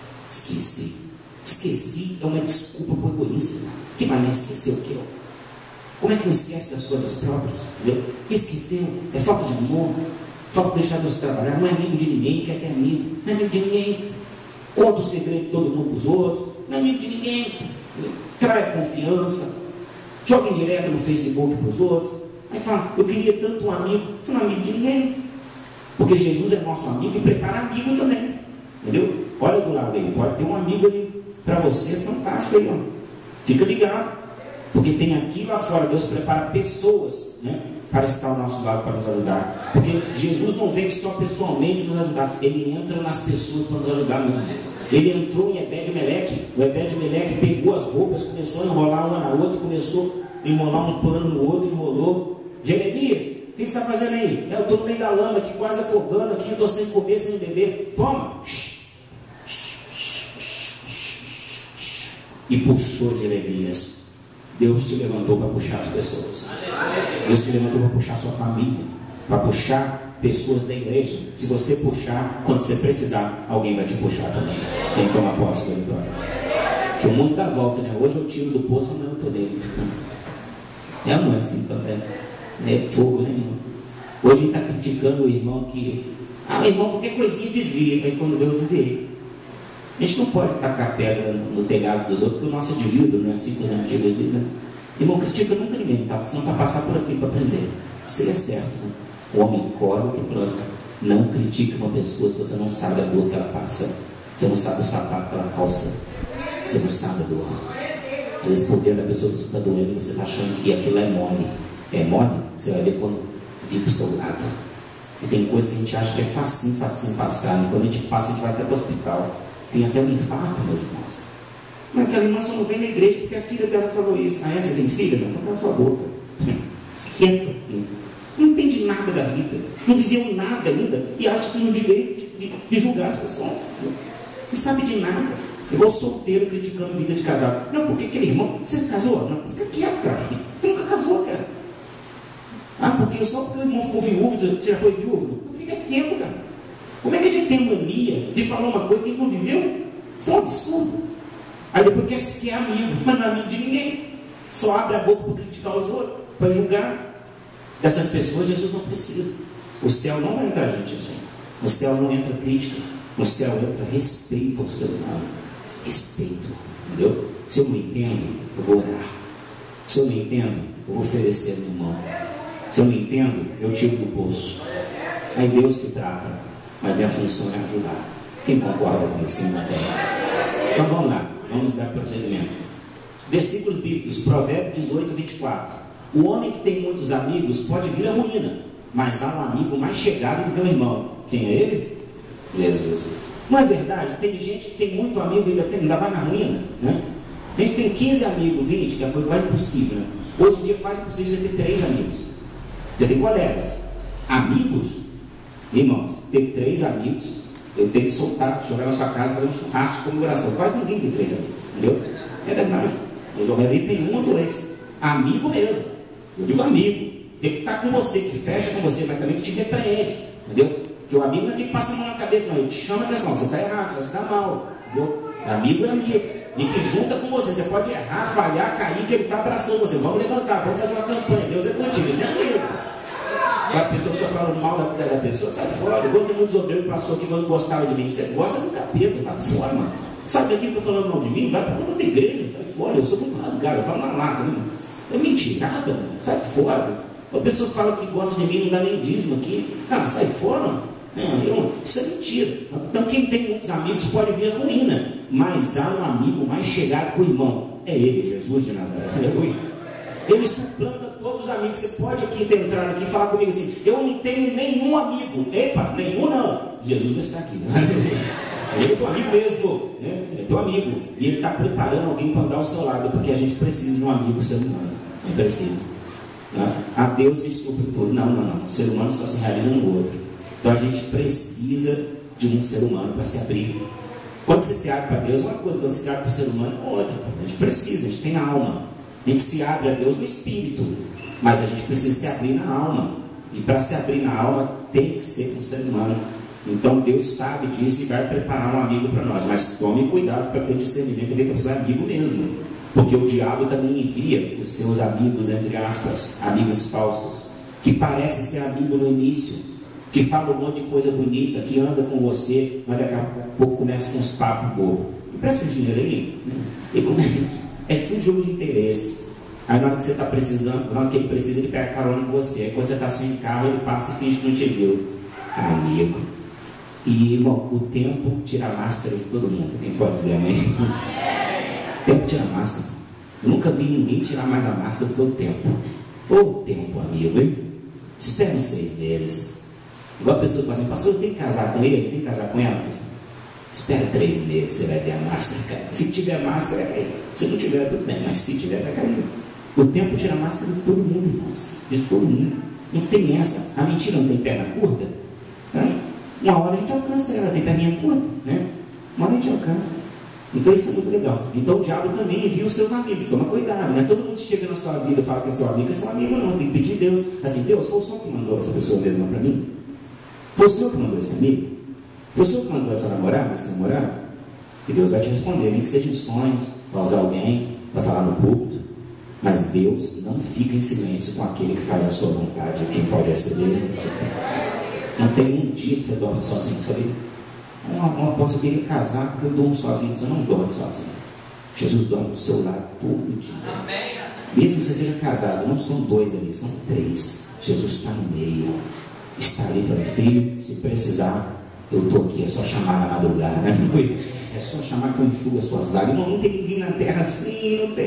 Esqueci é uma desculpa para o egoísmo. Que maneira esqueceu o que? Como é que não esquece das coisas próprias? Entendeu? Esqueceu, é falta de amor, falta de deixar Deus trabalhar. Não é amigo de ninguém, quer ter amigo, não é amigo de ninguém. Conta o segredo de todo mundo para os outros, não é amigo de ninguém. Trai confiança, joga indireto no Facebook para os outros. Aí fala: eu queria tanto um amigo. Você não é amigo de ninguém, porque Jesus é nosso amigo e prepara amigo também, entendeu? Olha do lado aí, pode ter um amigo aí para você, fantástico aí, ó. Fica ligado, porque tem aqui lá fora, Deus prepara pessoas, né, para estar ao nosso lado, para nos ajudar. Porque Jesus não vem só pessoalmente nos ajudar, Ele entra nas pessoas para nos ajudar muito. Ele entrou em Ebed-Meleque, o Ebed-Meleque pegou as roupas, começou a enrolar uma na outra, começou a enrolar um pano no outro, enrolou. Jeremias, o que você está fazendo aí? Eu estou no meio da lama aqui, quase afogando aqui, eu estou sem comer, sem beber. Toma! E puxou Jeremias. Deus te levantou para puxar as pessoas. Deus te levantou para puxar a sua família, para puxar pessoas da igreja. Se você puxar, quando você precisar, alguém vai te puxar também. Quem toma posse da vitória? Que o mundo dá volta, né? Hoje eu tiro do poço, amanhã eu estou nele. É amor assim também. É fogo, né, irmão? Hoje a gente está criticando o irmão que... irmão, qualquer coisinha desvia. Aí quando Deus desvia. A gente não pode tacar pedra no telhado dos outros, porque o nosso é de vidro, não é assim que os antigos dizem. Irmão, critica nunca ninguém, tá? Porque senão você vai passar por aqui para aprender. Isso é certo, né? O homem colhe o que planta. Não critique uma pessoa se você não sabe a dor que ela passa. Você não sabe o sapato que ela calça. Você não sabe a dor. Às vezes por dentro da pessoa que está doendo, você está achando que aquilo é mole. É mole? Você vai ver quando vir para o seu lado. E tem coisa que a gente acha que é facinho passar. E quando a gente passa, a gente vai até para o hospital. Tem até um infarto, meus irmãos. Mas aquela irmã só não vem na igreja porque a filha dela falou isso. Ah, você tem filha? Não, toca na sua boca. Quieto. Não entende nada da vida. Não viveu nada ainda. E acha que você não tem direito de julgar as pessoas. Não sabe de nada. Igual solteiro criticando vida de casado. Não, porque aquele irmão, você casou? Não, fica quieto, cara. Você nunca casou, cara. Porque só porque o irmão ficou viúvo, você já foi viúvo? Não, fica quieto, cara. Como é que a gente tem mania de falar uma coisa que ele não viveu? Isso é um absurdo. Aí depois quer amigo, mas não é amigo de ninguém. Só abre a boca para criticar os outros, para julgar. Dessas pessoas Jesus não precisa. O céu não vai entrar gente assim. No céu não entra crítica. No céu entra respeito ao ser humano. Respeito. Entendeu? Se eu não entendo, eu vou orar. Se eu não entendo, eu vou oferecer a minha mão. Se eu não entendo, eu tiro do poço. É Deus que trata. Mas minha função é ajudar. Quem concorda com isso? Quem não tem? Então vamos lá, vamos dar prosseguimento. Versículos bíblicos, Provérbios 18, 24. O homem que tem muitos amigos pode vir à ruína, mas há um amigo mais chegado do que o irmão. Quem é ele? Jesus. Não é verdade? Tem gente que tem muito amigo e ainda vai na ruína, né? A gente tem 15 amigos, 20, que é quase impossível, né? Hoje em dia é quase impossível você ter 3 amigos. Você tem colegas. Amigos, irmãos, ter 3 amigos, eu tenho que soltar, jogar na sua casa, fazer um churrasco de comemoração. Quase ninguém tem 3 amigos, entendeu? É verdade. Eu tem 1 ou 2. Amigo mesmo. Eu digo amigo. Tem que estar com você, que fecha com você, mas também que te repreende, entendeu? Porque o amigo não é que passa a mão na cabeça, não. Ele te chama a atenção, você está errado, você vai se dar mal, entendeu? Amigo é amigo. E que junta com você. Você pode errar, falhar, cair, que ele está abraçando você. Vamos levantar, vamos fazer uma campanha. Deus é contigo, isso é amigo. A pessoa que está falando mal da pessoa, sai fora. Igual tem muitos obreiros que passou aqui falando que gostava de mim. Você gosta do capeta, tá fora, mano. Sabe daqui que eu estou falando mal de mim? Vai para outra igreja, sai fora. Eu sou muito rasgado, eu falo na lata, né? É mentirada, mano. Sai fora. A pessoa que fala que gosta de mim não dá nem dízimo aqui. Ah, sai fora, mano. Não, isso é mentira. Então quem tem muitos amigos pode vir a ruína. Mas há um amigo mais chegado que o irmão. É ele, Jesus de Nazaré. Aleluia. Ele suplanta todos os amigos. Você pode aqui ter entrado aqui e falar comigo assim: eu não tenho nenhum amigo. Epa, nenhum não. Jesus está aqui. Ele é teu amigo mesmo, né? Ele é teu amigo. E ele está preparando alguém para andar ao seu lado. Porque a gente precisa de um amigo ser humano. A gente precisa. A Deus me supre tudo. Não. O ser humano só se realiza no outro. Então a gente precisa de um ser humano para se abrir. Quando você se abre para Deus é uma coisa, quando você se abre para o ser humano é outra. A gente precisa, a gente tem alma. A gente se abre a Deus no espírito, mas a gente precisa se abrir na alma. E para se abrir na alma tem que ser com o ser humano. Então Deus sabe disso e vai preparar um amigo para nós. Mas tome cuidado para ter discernimento e ver que você é amigo mesmo. Porque o diabo também envia os seus amigos, entre aspas, amigos falsos, que parecem ser amigo no início, que fala um monte de coisa bonita, que anda com você, mas daqui a pouco começa com uns papos bobos. E presta um dinheiro aí, né? É tudo jogo de interesse. Aí na hora que você está precisando, na hora que ele precisa, ele pega carona com você. Aí quando você está sem carro, ele passa e finge que não te viu. Amigo. E, irmão, o tempo tira a máscara de todo mundo. Quem pode dizer amém? O tempo tira a máscara. Eu nunca vi ninguém tirar mais a máscara do que o tempo. Ô tempo, amigo, hein? Espera uns 6 meses. Igual a pessoa que fala assim: pastor, tem que casar com ele, tem que casar com ela. Espera 3 meses, você vai ver a máscara cair. Se tiver máscara, vai cair. Se não tiver, tudo bem, mas se tiver, vai cair. O tempo tira a máscara de todo mundo, irmãos. De todo mundo. Não tem essa. A mentira não tem perna curta. Né? Uma hora a gente alcança ela, tem perninha curta. Né? Uma hora a gente alcança. Então isso é muito legal. Então o diabo também envia os seus amigos. Toma cuidado, não é todo mundo que chega na sua vida e fala que é seu amigo, não. Tem que pedir a Deus. Assim: Deus, foi o Senhor que mandou essa pessoa mesmo para mim? Foi o Senhor que mandou esse amigo? Foi o Senhor que mandou essa namorada, esse namorado? E Deus vai te responder, nem que seja em sonhos, vai usar alguém, vai falar no púlpito. Mas Deus não fica em silêncio com aquele que faz a sua vontade. Quem pode receber? Não tem um dia que você dorme sozinho, sabe? Um apóstolo queria casar porque eu durmo sozinho. Você não dorme sozinho. Jesus dorme do seu lado todo dia. Mesmo que você seja casado, não são 2 ali, são 3. Jesus está no meio. Está ali para filho, se precisar, eu estou aqui, é só chamar na madrugada, né? É só chamar que eu enxugo as suas lágrimas. Não tem ninguém na terra assim, não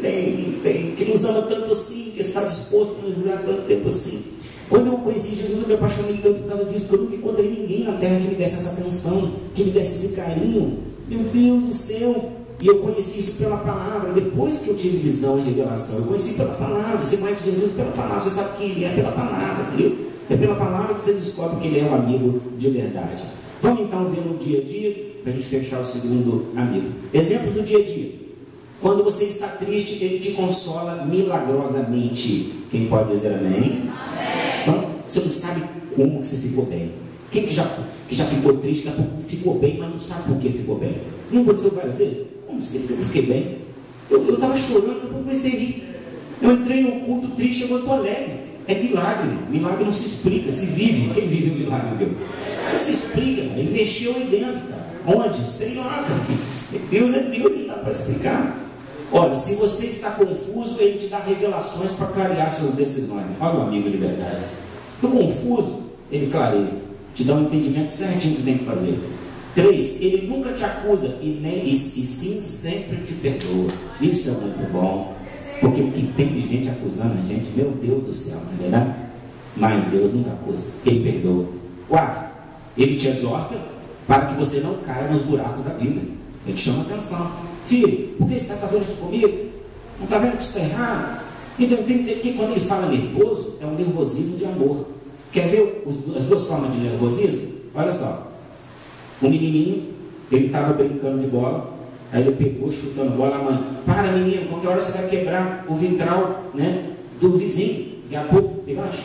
tem, que nos ama tanto assim, que está disposto a nos ajudar tanto tempo assim. Quando eu conheci Jesus, eu me apaixonei tanto por causa disso, porque eu nunca encontrei ninguém na terra que me desse essa atenção, que me desse esse carinho. Meu Deus do céu! E eu conheci isso pela palavra. Depois que eu tive visão e revelação, eu conheci pela palavra. Você conhece Jesus pela palavra, você sabe quem ele é pela palavra, entendeu? É pela palavra que você descobre que ele é um amigo de verdade. Vamos então ver no dia a dia, para a gente fechar o segundo amigo. Exemplos do dia a dia. Quando você está triste, ele te consola milagrosamente. Quem pode dizer amém? Amém. Então, você não sabe como que você ficou bem. Quem que já ficou triste, que ficou bem, mas não sabe por que ficou bem? Não aconteceu várias vezes? Não sei porque eu fiquei bem. Eu estava chorando, depois comecei a rir. Eu entrei num culto triste, agora estou alegre. É milagre. Milagre não se explica, se vive. Quem vive o milagre de Deus? Não se explica. Ele mexeu aí dentro, cara. Onde? Sei lá, cara. Deus é Deus, não dá para explicar. Olha, se você está confuso, ele te dá revelações para clarear suas decisões. Olha o amigo de verdade. Estou confuso, ele clareia. Te dá um entendimento certinho que você tem que fazer. 3, ele nunca te acusa e sim sempre te perdoa. Isso é muito bom. Porque o que tem de gente acusando a gente, meu Deus do céu, não é verdade? Mas Deus nunca acusa, ele perdoa. 4, ele te exorta para que você não caia nos buracos da Bíblia. Ele te chama a atenção. Filho, por que você está fazendo isso comigo? Não está vendo que isso está errado? Então tem que dizer que quando ele fala nervoso, é um nervosismo de amor. Quer ver as duas formas de nervosismo? Olha só. O menininho, ele estava brincando de bola, aí ele pegou, chutando bola, a mãe, para menino, qualquer hora você vai quebrar o vitral, né, do vizinho. E a pouco, ele vai,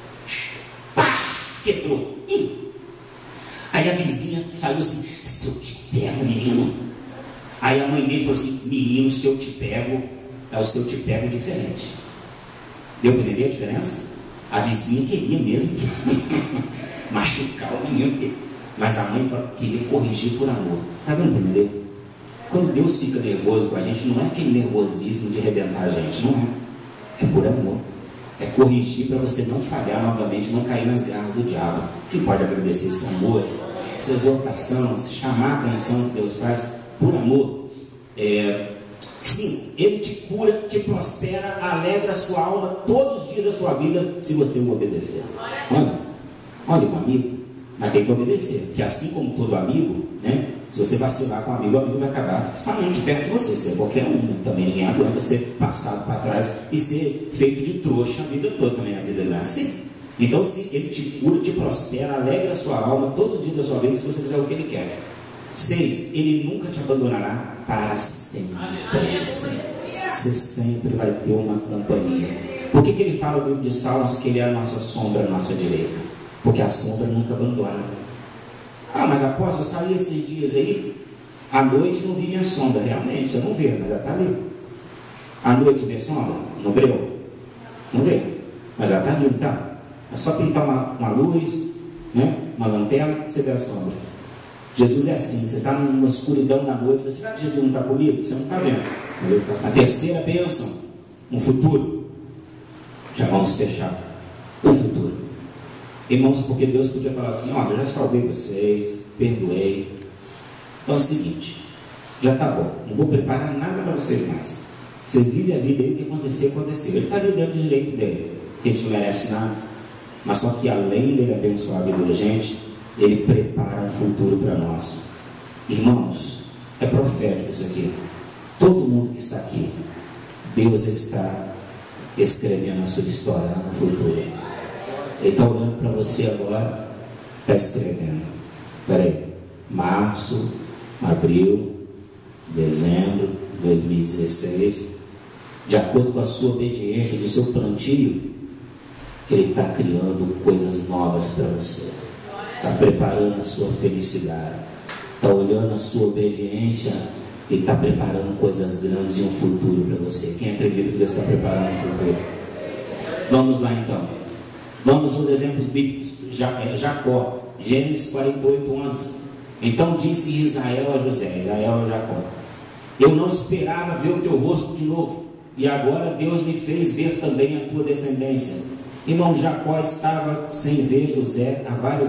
quebrou. Ih! Aí a vizinha saiu assim, se eu te pego, menino. Aí a mãe dele falou assim, menino, se eu te pego, é o se eu te pego diferente. Deu para entender a diferença? A vizinha queria mesmo machucar o menino, mas a mãe queria corrigir por amor. Está dando para entender? Quando Deus fica nervoso com a gente, não é aquele nervosismo de arrebentar a gente, não é. É por amor. É corrigir para você não falhar novamente, não cair nas garras do diabo. Quem pode agradecer esse amor, essa exortação, chamar a atenção que Deus faz por amor? Sim, Ele te cura, te prospera, alegra a sua alma todos os dias da sua vida, se você o obedecer. Olha um amigo, mas tem que obedecer, porque assim como todo amigo, né? Se você vacilar com o amigo vai acabar saindo de perto de você. Você é qualquer um, né? Também ninguém aguenta ser passado para trás e ser feito de trouxa a vida toda. Também a vida não é assim. Então, se Ele te cura, te prospera, alegra a sua alma todos os dias da sua vida, se você fizer o que Ele quer. 6. Ele nunca te abandonará para sempre. Você sempre vai ter uma companhia. Por que Ele fala no livro de Salmos que Ele é a nossa sombra, a nossa direita? Porque a sombra nunca abandona. Ah, mas apóstolo, eu saí esses dias aí, à noite não vi minha sombra. Realmente, você não vê, mas ela está ali. À noite vê sombra? No breu? Não vê, mas ela está ali, tá? É só pintar uma luz, né? Uma lanterna, você vê a sombra. Jesus é assim, você está numa escuridão da noite, você já Jesus não está comigo? Você não está vendo. A terceira bênção, no futuro. Já vamos fechar. O futuro. Irmãos, porque Deus podia falar assim, olha, eu já salvei vocês, perdoei. Então é o seguinte, já está bom, não vou preparar nada para vocês mais. Vocês vivem a vida aí, o que aconteceu, aconteceu. Ele está ali dentro do direito dele, que a gente não merece nada. Mas só que além dele abençoar a vida da gente, Ele prepara um futuro para nós. Irmãos, é profético isso aqui. Todo mundo que está aqui, Deus está escrevendo a sua história lá no futuro. Ele está olhando para você agora, está escrevendo. Espera aí, março, abril, dezembro de 2016, de acordo com a sua obediência, do seu plantio, Ele está criando coisas novas para você, está preparando a sua felicidade, está olhando a sua obediência e está preparando coisas grandes e um futuro para você. Quem acredita que Deus está preparando um futuro? Vamos lá então. Vamos aos exemplos bíblicos. Jacó, Gênesis 48, 11. Então disse Israel a José, Israel a Jacó: eu não esperava ver o teu rosto de novo, e agora Deus me fez ver também a tua descendência. Irmão, Jacó estava sem ver José há vários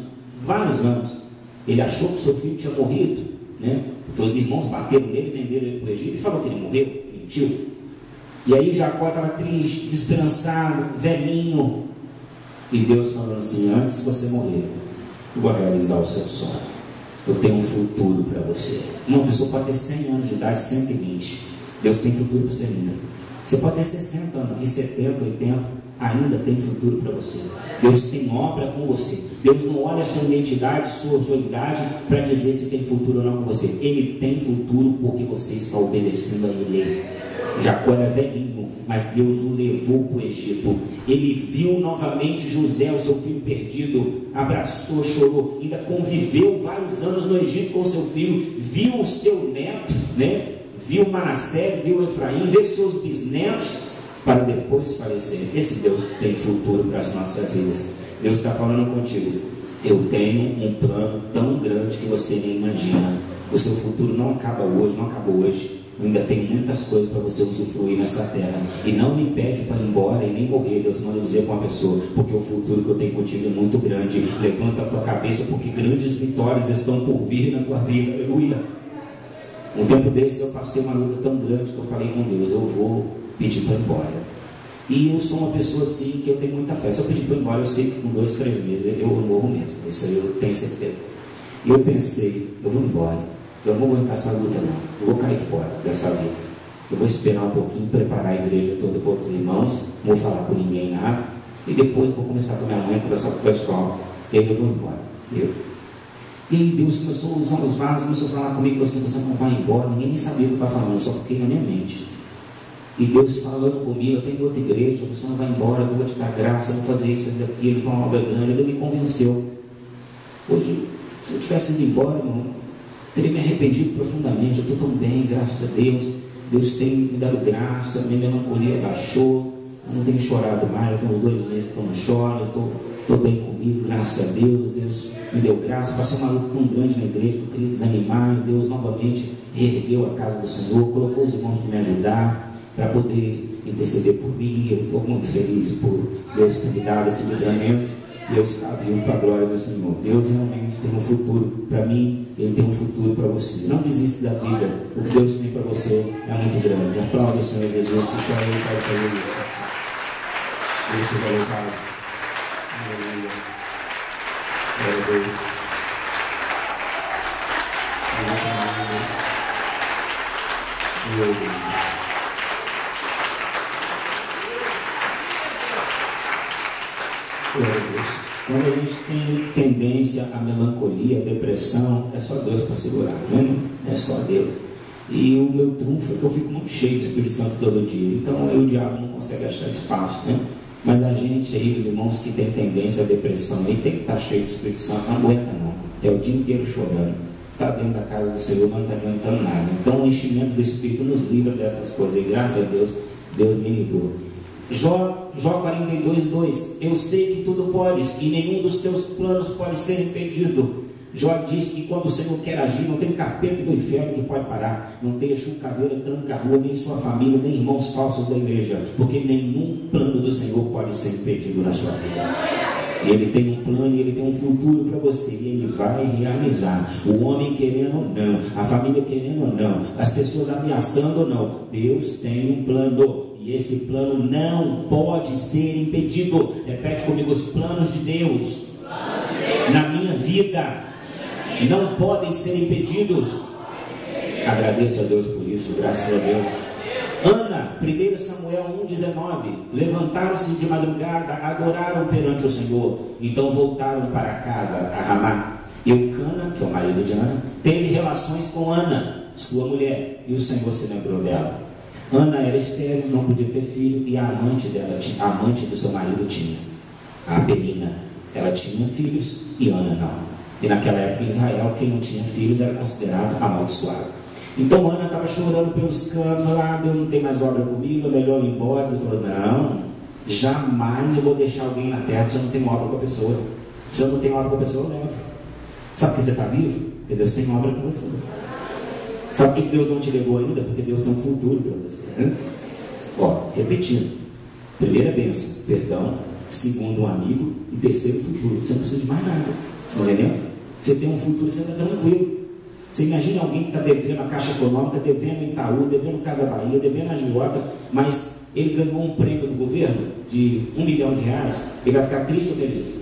anos. Ele achou que seu filho tinha morrido, né? Porque os irmãos bateram nele, venderam ele para o Egito e falou que ele morreu, mentiu. E aí Jacó estava triste, desesperançado, velhinho. E Deus falou assim: antes de você morrer, eu vou realizar o seu sonho. Eu tenho um futuro para você. Uma pessoa pode ter 100 anos de idade, 120. Deus tem futuro para você ainda. Você pode ter 60 anos, aqui 70, 80, ainda tem futuro para você. Deus tem obra com você. Deus não olha a sua identidade, sua idade, para dizer se tem futuro ou não com você. Ele tem futuro porque você está obedecendo a Ele. Jacó era velhinho, mas Deus o levou para o Egito. Ele viu novamente José, o seu filho perdido, abraçou, chorou, ainda conviveu vários anos no Egito com o seu filho, viu o seu neto, né? Viu Manassés, viu Efraim, viu seus bisnetos, para depois falecer. Esse Deus tem futuro para as nossas vidas. Deus está falando contigo: eu tenho um plano tão grande que você nem imagina. O seu futuro não acaba hoje, não acabou hoje. Eu ainda tenho muitas coisas para você usufruir nessa terra. E não me pede para ir embora e nem morrer. Deus manda dizer para uma pessoa: porque o futuro que eu tenho contigo é muito grande. Levanta a tua cabeça, porque grandes vitórias estão por vir na tua vida. Aleluia. Um tempo desse eu passei uma luta tão grande que eu falei com Deus: eu vou pedir para ir embora. E eu sou uma pessoa assim que eu tenho muita fé. Se eu pedir para ir embora, eu sei que com 2, 3 meses eu morro mesmo. Isso aí eu tenho certeza. E eu pensei, eu vou embora, eu não vou aguentar essa luta não, eu vou cair fora dessa vida. Eu vou esperar um pouquinho, preparar a igreja toda para outros irmãos, não vou falar com ninguém nada, e depois vou começar com a minha mãe, conversar com o pessoal, e aí eu vou embora. E aí Deus começou a usar os vasos, começou a falar comigo assim, você não vai embora, ninguém nem sabia o que eu estava falando, só fiquei na minha mente. E Deus falando comigo, eu tenho outra igreja, você não vai embora, eu vou te dar graça, eu vou fazer isso, fazer aquilo, então uma obra grande. Deus me convenceu. Hoje, se eu tivesse ido embora, irmão, eu teria me arrependido profundamente. Eu estou tão bem, graças a Deus. Deus tem me dado graça, minha melancolia baixou, eu não tenho chorado mais, já tem uns 2 meses que eu não choro, estou bem comigo, graças a Deus. Deus me deu graça, passei uma luta tão grande na igreja que eu queria desanimar, e Deus novamente reergueu a casa do Senhor, colocou os irmãos para me ajudar, para poder interceder por mim. Eu estou muito feliz por Deus ter me dado esse livramento. Deus está vivo para a glória do Senhor. Deus realmente tem um futuro para mim, Ele tem um futuro para você. Não desista da vida, o que Deus tem para você é muito grande. Aplauda o Senhor Jesus, que só Ele pode fazer isso. Deus seja louvado. Aleluia. Glória a Deus. Aleluia. Quando a gente tem tendência à melancolia, à depressão, é só Deus para segurar, né? É só Deus. E o meu trunfo é que eu fico muito cheio do Espírito Santo todo dia, então aí o diabo não consegue achar espaço, né? Mas a gente aí, os irmãos que tem tendência à depressão, aí tem que estar cheio do Espírito Santo, não aguenta não, é o dia inteiro chorando, está dentro da casa do Senhor, mas não está adiantando nada. Então o enchimento do Espírito nos livra dessas coisas, e graças a Deus, Deus me livrou. Jó 42:2, eu sei que tudo podes, e nenhum dos teus planos pode ser impedido. Jó diz que quando o Senhor quer agir, não tem capeta do inferno que pode parar, não tem chucadeira, tranca-rua, nem sua família, nem irmãos falsos da igreja, porque nenhum plano do Senhor pode ser impedido na sua vida. Ele tem um plano e Ele tem um futuro para você, e Ele vai realizar. O homem querendo ou não, a família querendo ou não, as pessoas ameaçando ou não, Deus tem um plano. E esse plano não pode ser impedido. Repete comigo: os planos de Deus na minha vida não podem ser impedidos. Agradeço a Deus por isso, graças a Deus. Ana, 1 Samuel 1:19, levantaram-se de madrugada, adoraram perante o Senhor, então voltaram para casa a Ramá. Eucana, que é o marido de Ana, teve relações com Ana, sua mulher, e o Senhor se lembrou dela. Ana era estéril, não podia ter filho, e a amante dela, a amante do seu marido tinha, a Penina, ela tinha filhos e Ana não. E naquela época em Israel, quem não tinha filhos era considerado amaldiçoado. Então Ana estava chorando pelos cantos, falou: Deus não tem mais obra comigo, é melhor ir embora. Ele falou: não, jamais eu vou deixar alguém na terra se eu não tenho obra com a pessoa. Se eu não tenho obra com a pessoa, eu levo. Sabe que você está vivo? Porque Deus tem obra com você. Sabe por que Deus não te levou ainda? Porque Deus tem um futuro para você, né? Ó, repetindo: primeira bênção, perdão; segundo, um amigo; e terceiro, futuro. Você não precisa de mais nada, você entendeu? Você tem um futuro, você está tranquilo. Você imagina alguém que está devendo a Caixa Econômica, devendo Itaú, devendo Casa Bahia, devendo a agiota, mas ele ganhou um prêmio do governo de R$1 milhão, ele vai ficar triste ou feliz?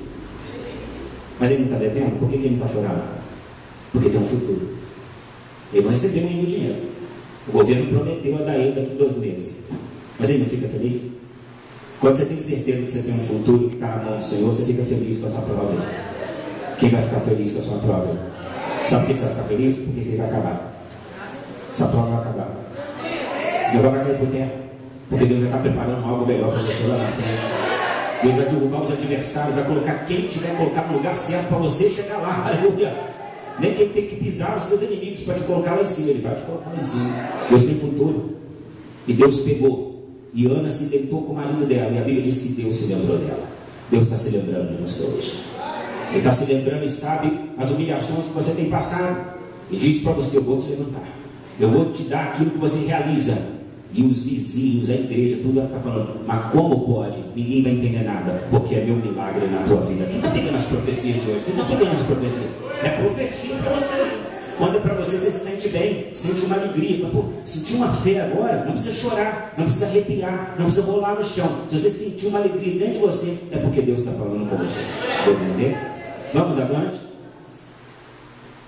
Mas ele não está devendo? Por que ele não está chorando? Porque tem um futuro. Ele não recebeu ainda o dinheiro. O governo prometeu a dar ele daqui 2 meses. Mas ele não fica feliz? Quando você tem certeza que você tem um futuro que está na mão do Senhor, você fica feliz com essa prova aí. Quem vai ficar feliz com a sua prova aí? Sabe por que você vai ficar feliz? Porque você vai acabar. Essa prova vai acabar. Deus vai cair por terra. Porque Deus já está preparando algo melhor para você lá na frente. Deus vai derrubar os adversários, vai colocar quem tiver colocar no lugar certo para você chegar lá. Aleluia. Nem quem tem que pisar os seus inimigos para te colocar lá em cima, Ele vai te colocar lá em cima. Deus tem futuro. E Deus pegou. E Ana se deitou com o marido dela. E a Bíblia diz que Deus se lembrou dela. Deus está se lembrando de você hoje. Ele está se lembrando e sabe as humilhações que você tem passado. E diz para você: eu vou te levantar. Eu vou te dar aquilo que você realiza. E os vizinhos, a igreja, tudo vai ficar falando: mas como pode? Ninguém vai entender nada, porque é meu milagre na tua vida. Quem está pegando as profecias de hoje? Quem está pegando as profecias? É profecia para você. Quando é para você, você se sente bem, sente uma alegria. Pô, sentir uma fé agora, não precisa chorar, não precisa arrepiar, não precisa rolar no chão. Se você sentir uma alegria dentro de você, é porque Deus está falando com você. Entendeu? Vamos adiante?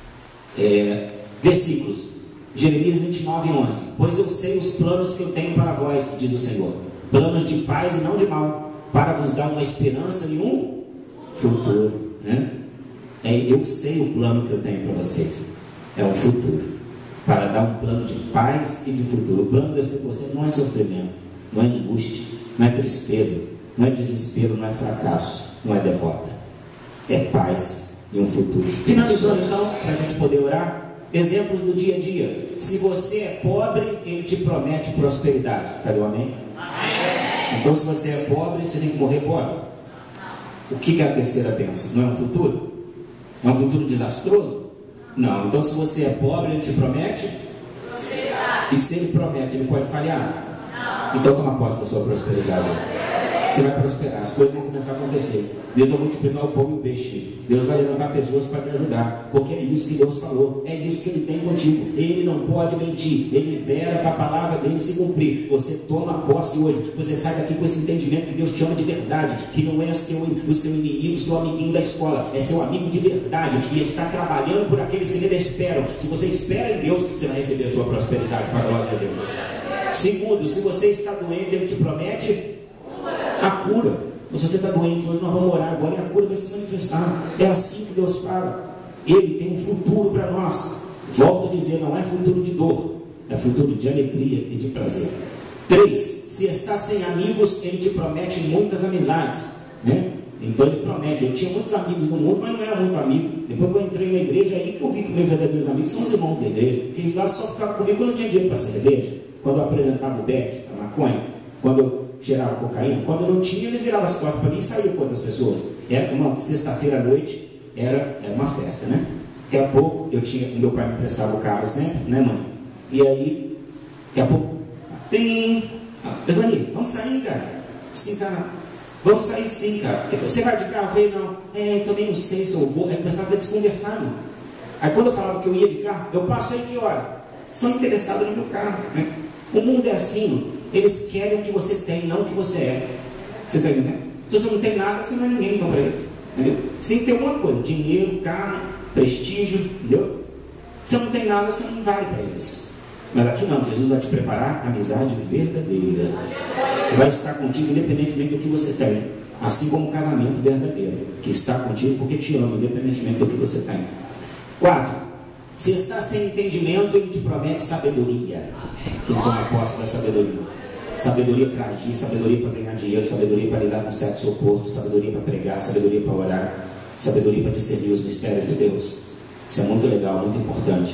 Versículos. Jeremias 29:11. Pois eu sei os planos que eu tenho para vós, diz o Senhor, planos de paz e não de mal, para vos dar uma esperança e um futuro, né? Eu sei o plano que eu tenho para vocês, é um futuro, para dar um plano de paz e de futuro. O plano de Deus tem para você não é sofrimento, não é angústia, não é tristeza, não é desespero, não é fracasso, não é derrota, é paz e um futuro. Finalizando então, para a gente poder orar, exemplos do dia a dia. Se você é pobre, Ele te promete prosperidade. Cadê o amém? Amém. Então, se você é pobre, você tem que morrer pobre. O que é a terceira bênção? Não é um futuro? Não é um futuro desastroso? Não. Então, se você é pobre, Ele te promete prosperidade. E se Ele promete, Ele pode falhar? Não. Então, toma posse da sua prosperidade. Você vai prosperar, as coisas vão começar a acontecer. Deus vai multiplicar o pão e o peixe. Deus vai levantar pessoas para te ajudar, porque é isso que Deus falou, é isso que Ele tem contigo. Ele não pode mentir, Ele vera para a palavra dele se cumprir. Você toma posse hoje, você sai daqui com esse entendimento que Deus te ama de verdade, que não é o seu inimigo, o seu amiguinho da escola, é seu amigo de verdade, e está trabalhando por aqueles que nele esperam. Se você espera em Deus, você vai receber a sua prosperidade para a glória de Deus. Segundo, se você está doente, Ele te promete a cura. Se você está doente hoje, nós vamos orar agora e a cura vai se manifestar. É assim que Deus fala. Ele tem um futuro para nós. Volto a dizer, não é futuro de dor, é futuro de alegria e de prazer. 3. Se está sem amigos, Ele te promete muitas amizades, né? Então Ele promete. Eu tinha muitos amigos no mundo, mas não era muito amigo. Depois que eu entrei na igreja, aí que eu vi que meus verdadeiros amigos são os irmãos da igreja, porque eles lá só ficavam comigo quando eu tinha dinheiro para cerveja, quando eu apresentava o beck, a maconha, quando eu cheirava cocaína. Quando eu não tinha, eles viravam as costas para mim e saíam com outras pessoas. Era uma sexta-feira à noite, era uma festa, né? Daqui a pouco, meu pai me prestava o carro sempre, né, mãe? E aí, daqui a pouco, Evani, vamos sair, cara? Sim, cara, vamos sair sim, cara. Ele falou, você vai de carro? Eu falei, não, também não sei se eu vou. Aí começava a desconversar, mano. Aí quando eu falava que eu ia de carro, eu passo aí que hora? São interessados no meu carro, né? O mundo é assim, mano. Eles querem o que você tem, não o que você é. Você está entendendo? Se você não tem nada, você não é ninguém então para eles. Entendeu? Você tem que ter alguma coisa: dinheiro, carro, prestígio. Entendeu? Se você não tem nada, você não vale para eles. Mas aqui não, Jesus vai te preparar a amizade verdadeira. Vai estar contigo independentemente do que você tem. Assim como o casamento verdadeiro, que está contigo porque te ama, independentemente do que você tem. 4. Se está sem entendimento, Ele te promete sabedoria. Que Ele toma posse da sabedoria. Sabedoria para agir, sabedoria para ganhar dinheiro, sabedoria para lidar com o sexo oposto, sabedoria para pregar, sabedoria para orar, sabedoria para discernir os mistérios de Deus. Isso é muito legal, muito importante.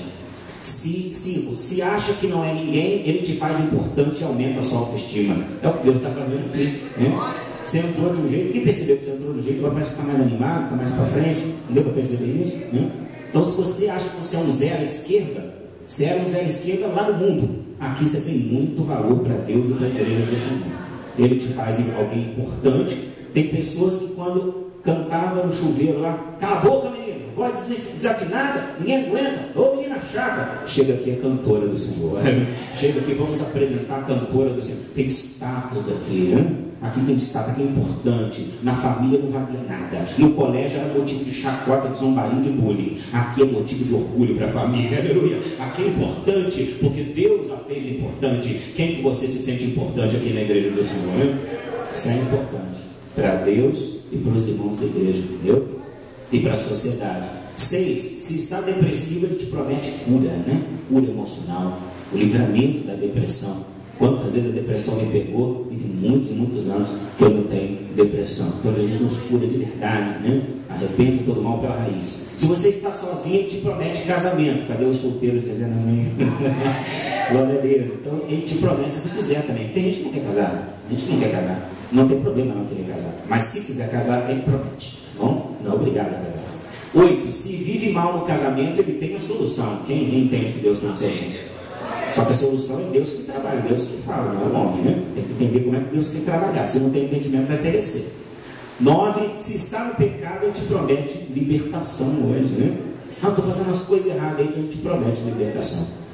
5. Se acha que não é ninguém, Ele te faz importante e aumenta a sua autoestima. É o que Deus está fazendo aqui, né? Você entrou de um jeito, quem percebeu que você entrou de um jeito, parece que está mais animado, está mais para frente. Não deu para perceber isso, né? Então, se você acha que você é um zero à esquerda, você era um zero à esquerda lá no mundo. Aqui você tem muito valor para Deus e para a igreja do Senhor. Ele te faz alguém importante. Tem pessoas que quando cantava no chuveiro lá, cala a boca, menino, voz desafinada, ninguém aguenta, ô menina chata. Chega aqui, é cantora do Senhor. Chega aqui, vamos apresentar a cantora do Senhor. Tem status aqui, né? Aqui tem status, aqui é importante. Na família não valia nada. No colégio era motivo de chacota, de zombaria, de bullying. Aqui é motivo de orgulho para a família, aleluia. Aqui é importante, porque Deus a fez importante. Quem que você se sente importante aqui na igreja do Senhor, né? Isso é importante para Deus e para os irmãos da igreja, entendeu? E para a sociedade. 6. Se está depressivo, Ele te promete cura, né? Cura emocional, o livramento da depressão. Quantas vezes a depressão me pegou, e tem muitos e muitos anos que eu não tenho depressão. Então Jesus nos cura de verdade, né? Arrepende todo mal pela raiz. Se você está sozinho, Ele te promete casamento. Cadê os solteiros dizendo amém? Glória a Deus. Então Ele te promete, se você quiser também. Tem gente que não quer casar, a gente não quer casar. Não tem problema não querer casar. Mas se quiser casar, Ele promete. Bom, não é obrigado a casar. 8. Se vive mal no casamento, Ele tem a solução. Quem entende que Deus tem a solução? Só que a solução é Deus que trabalha, Deus que fala, não é o homem, né? Tem que entender como é que Deus quer trabalhar. Se não tem entendimento, vai perecer. 9. Se está no pecado, Ele te promete libertação hoje, né? Estou fazendo as coisas erradas, Ele te promete libertação.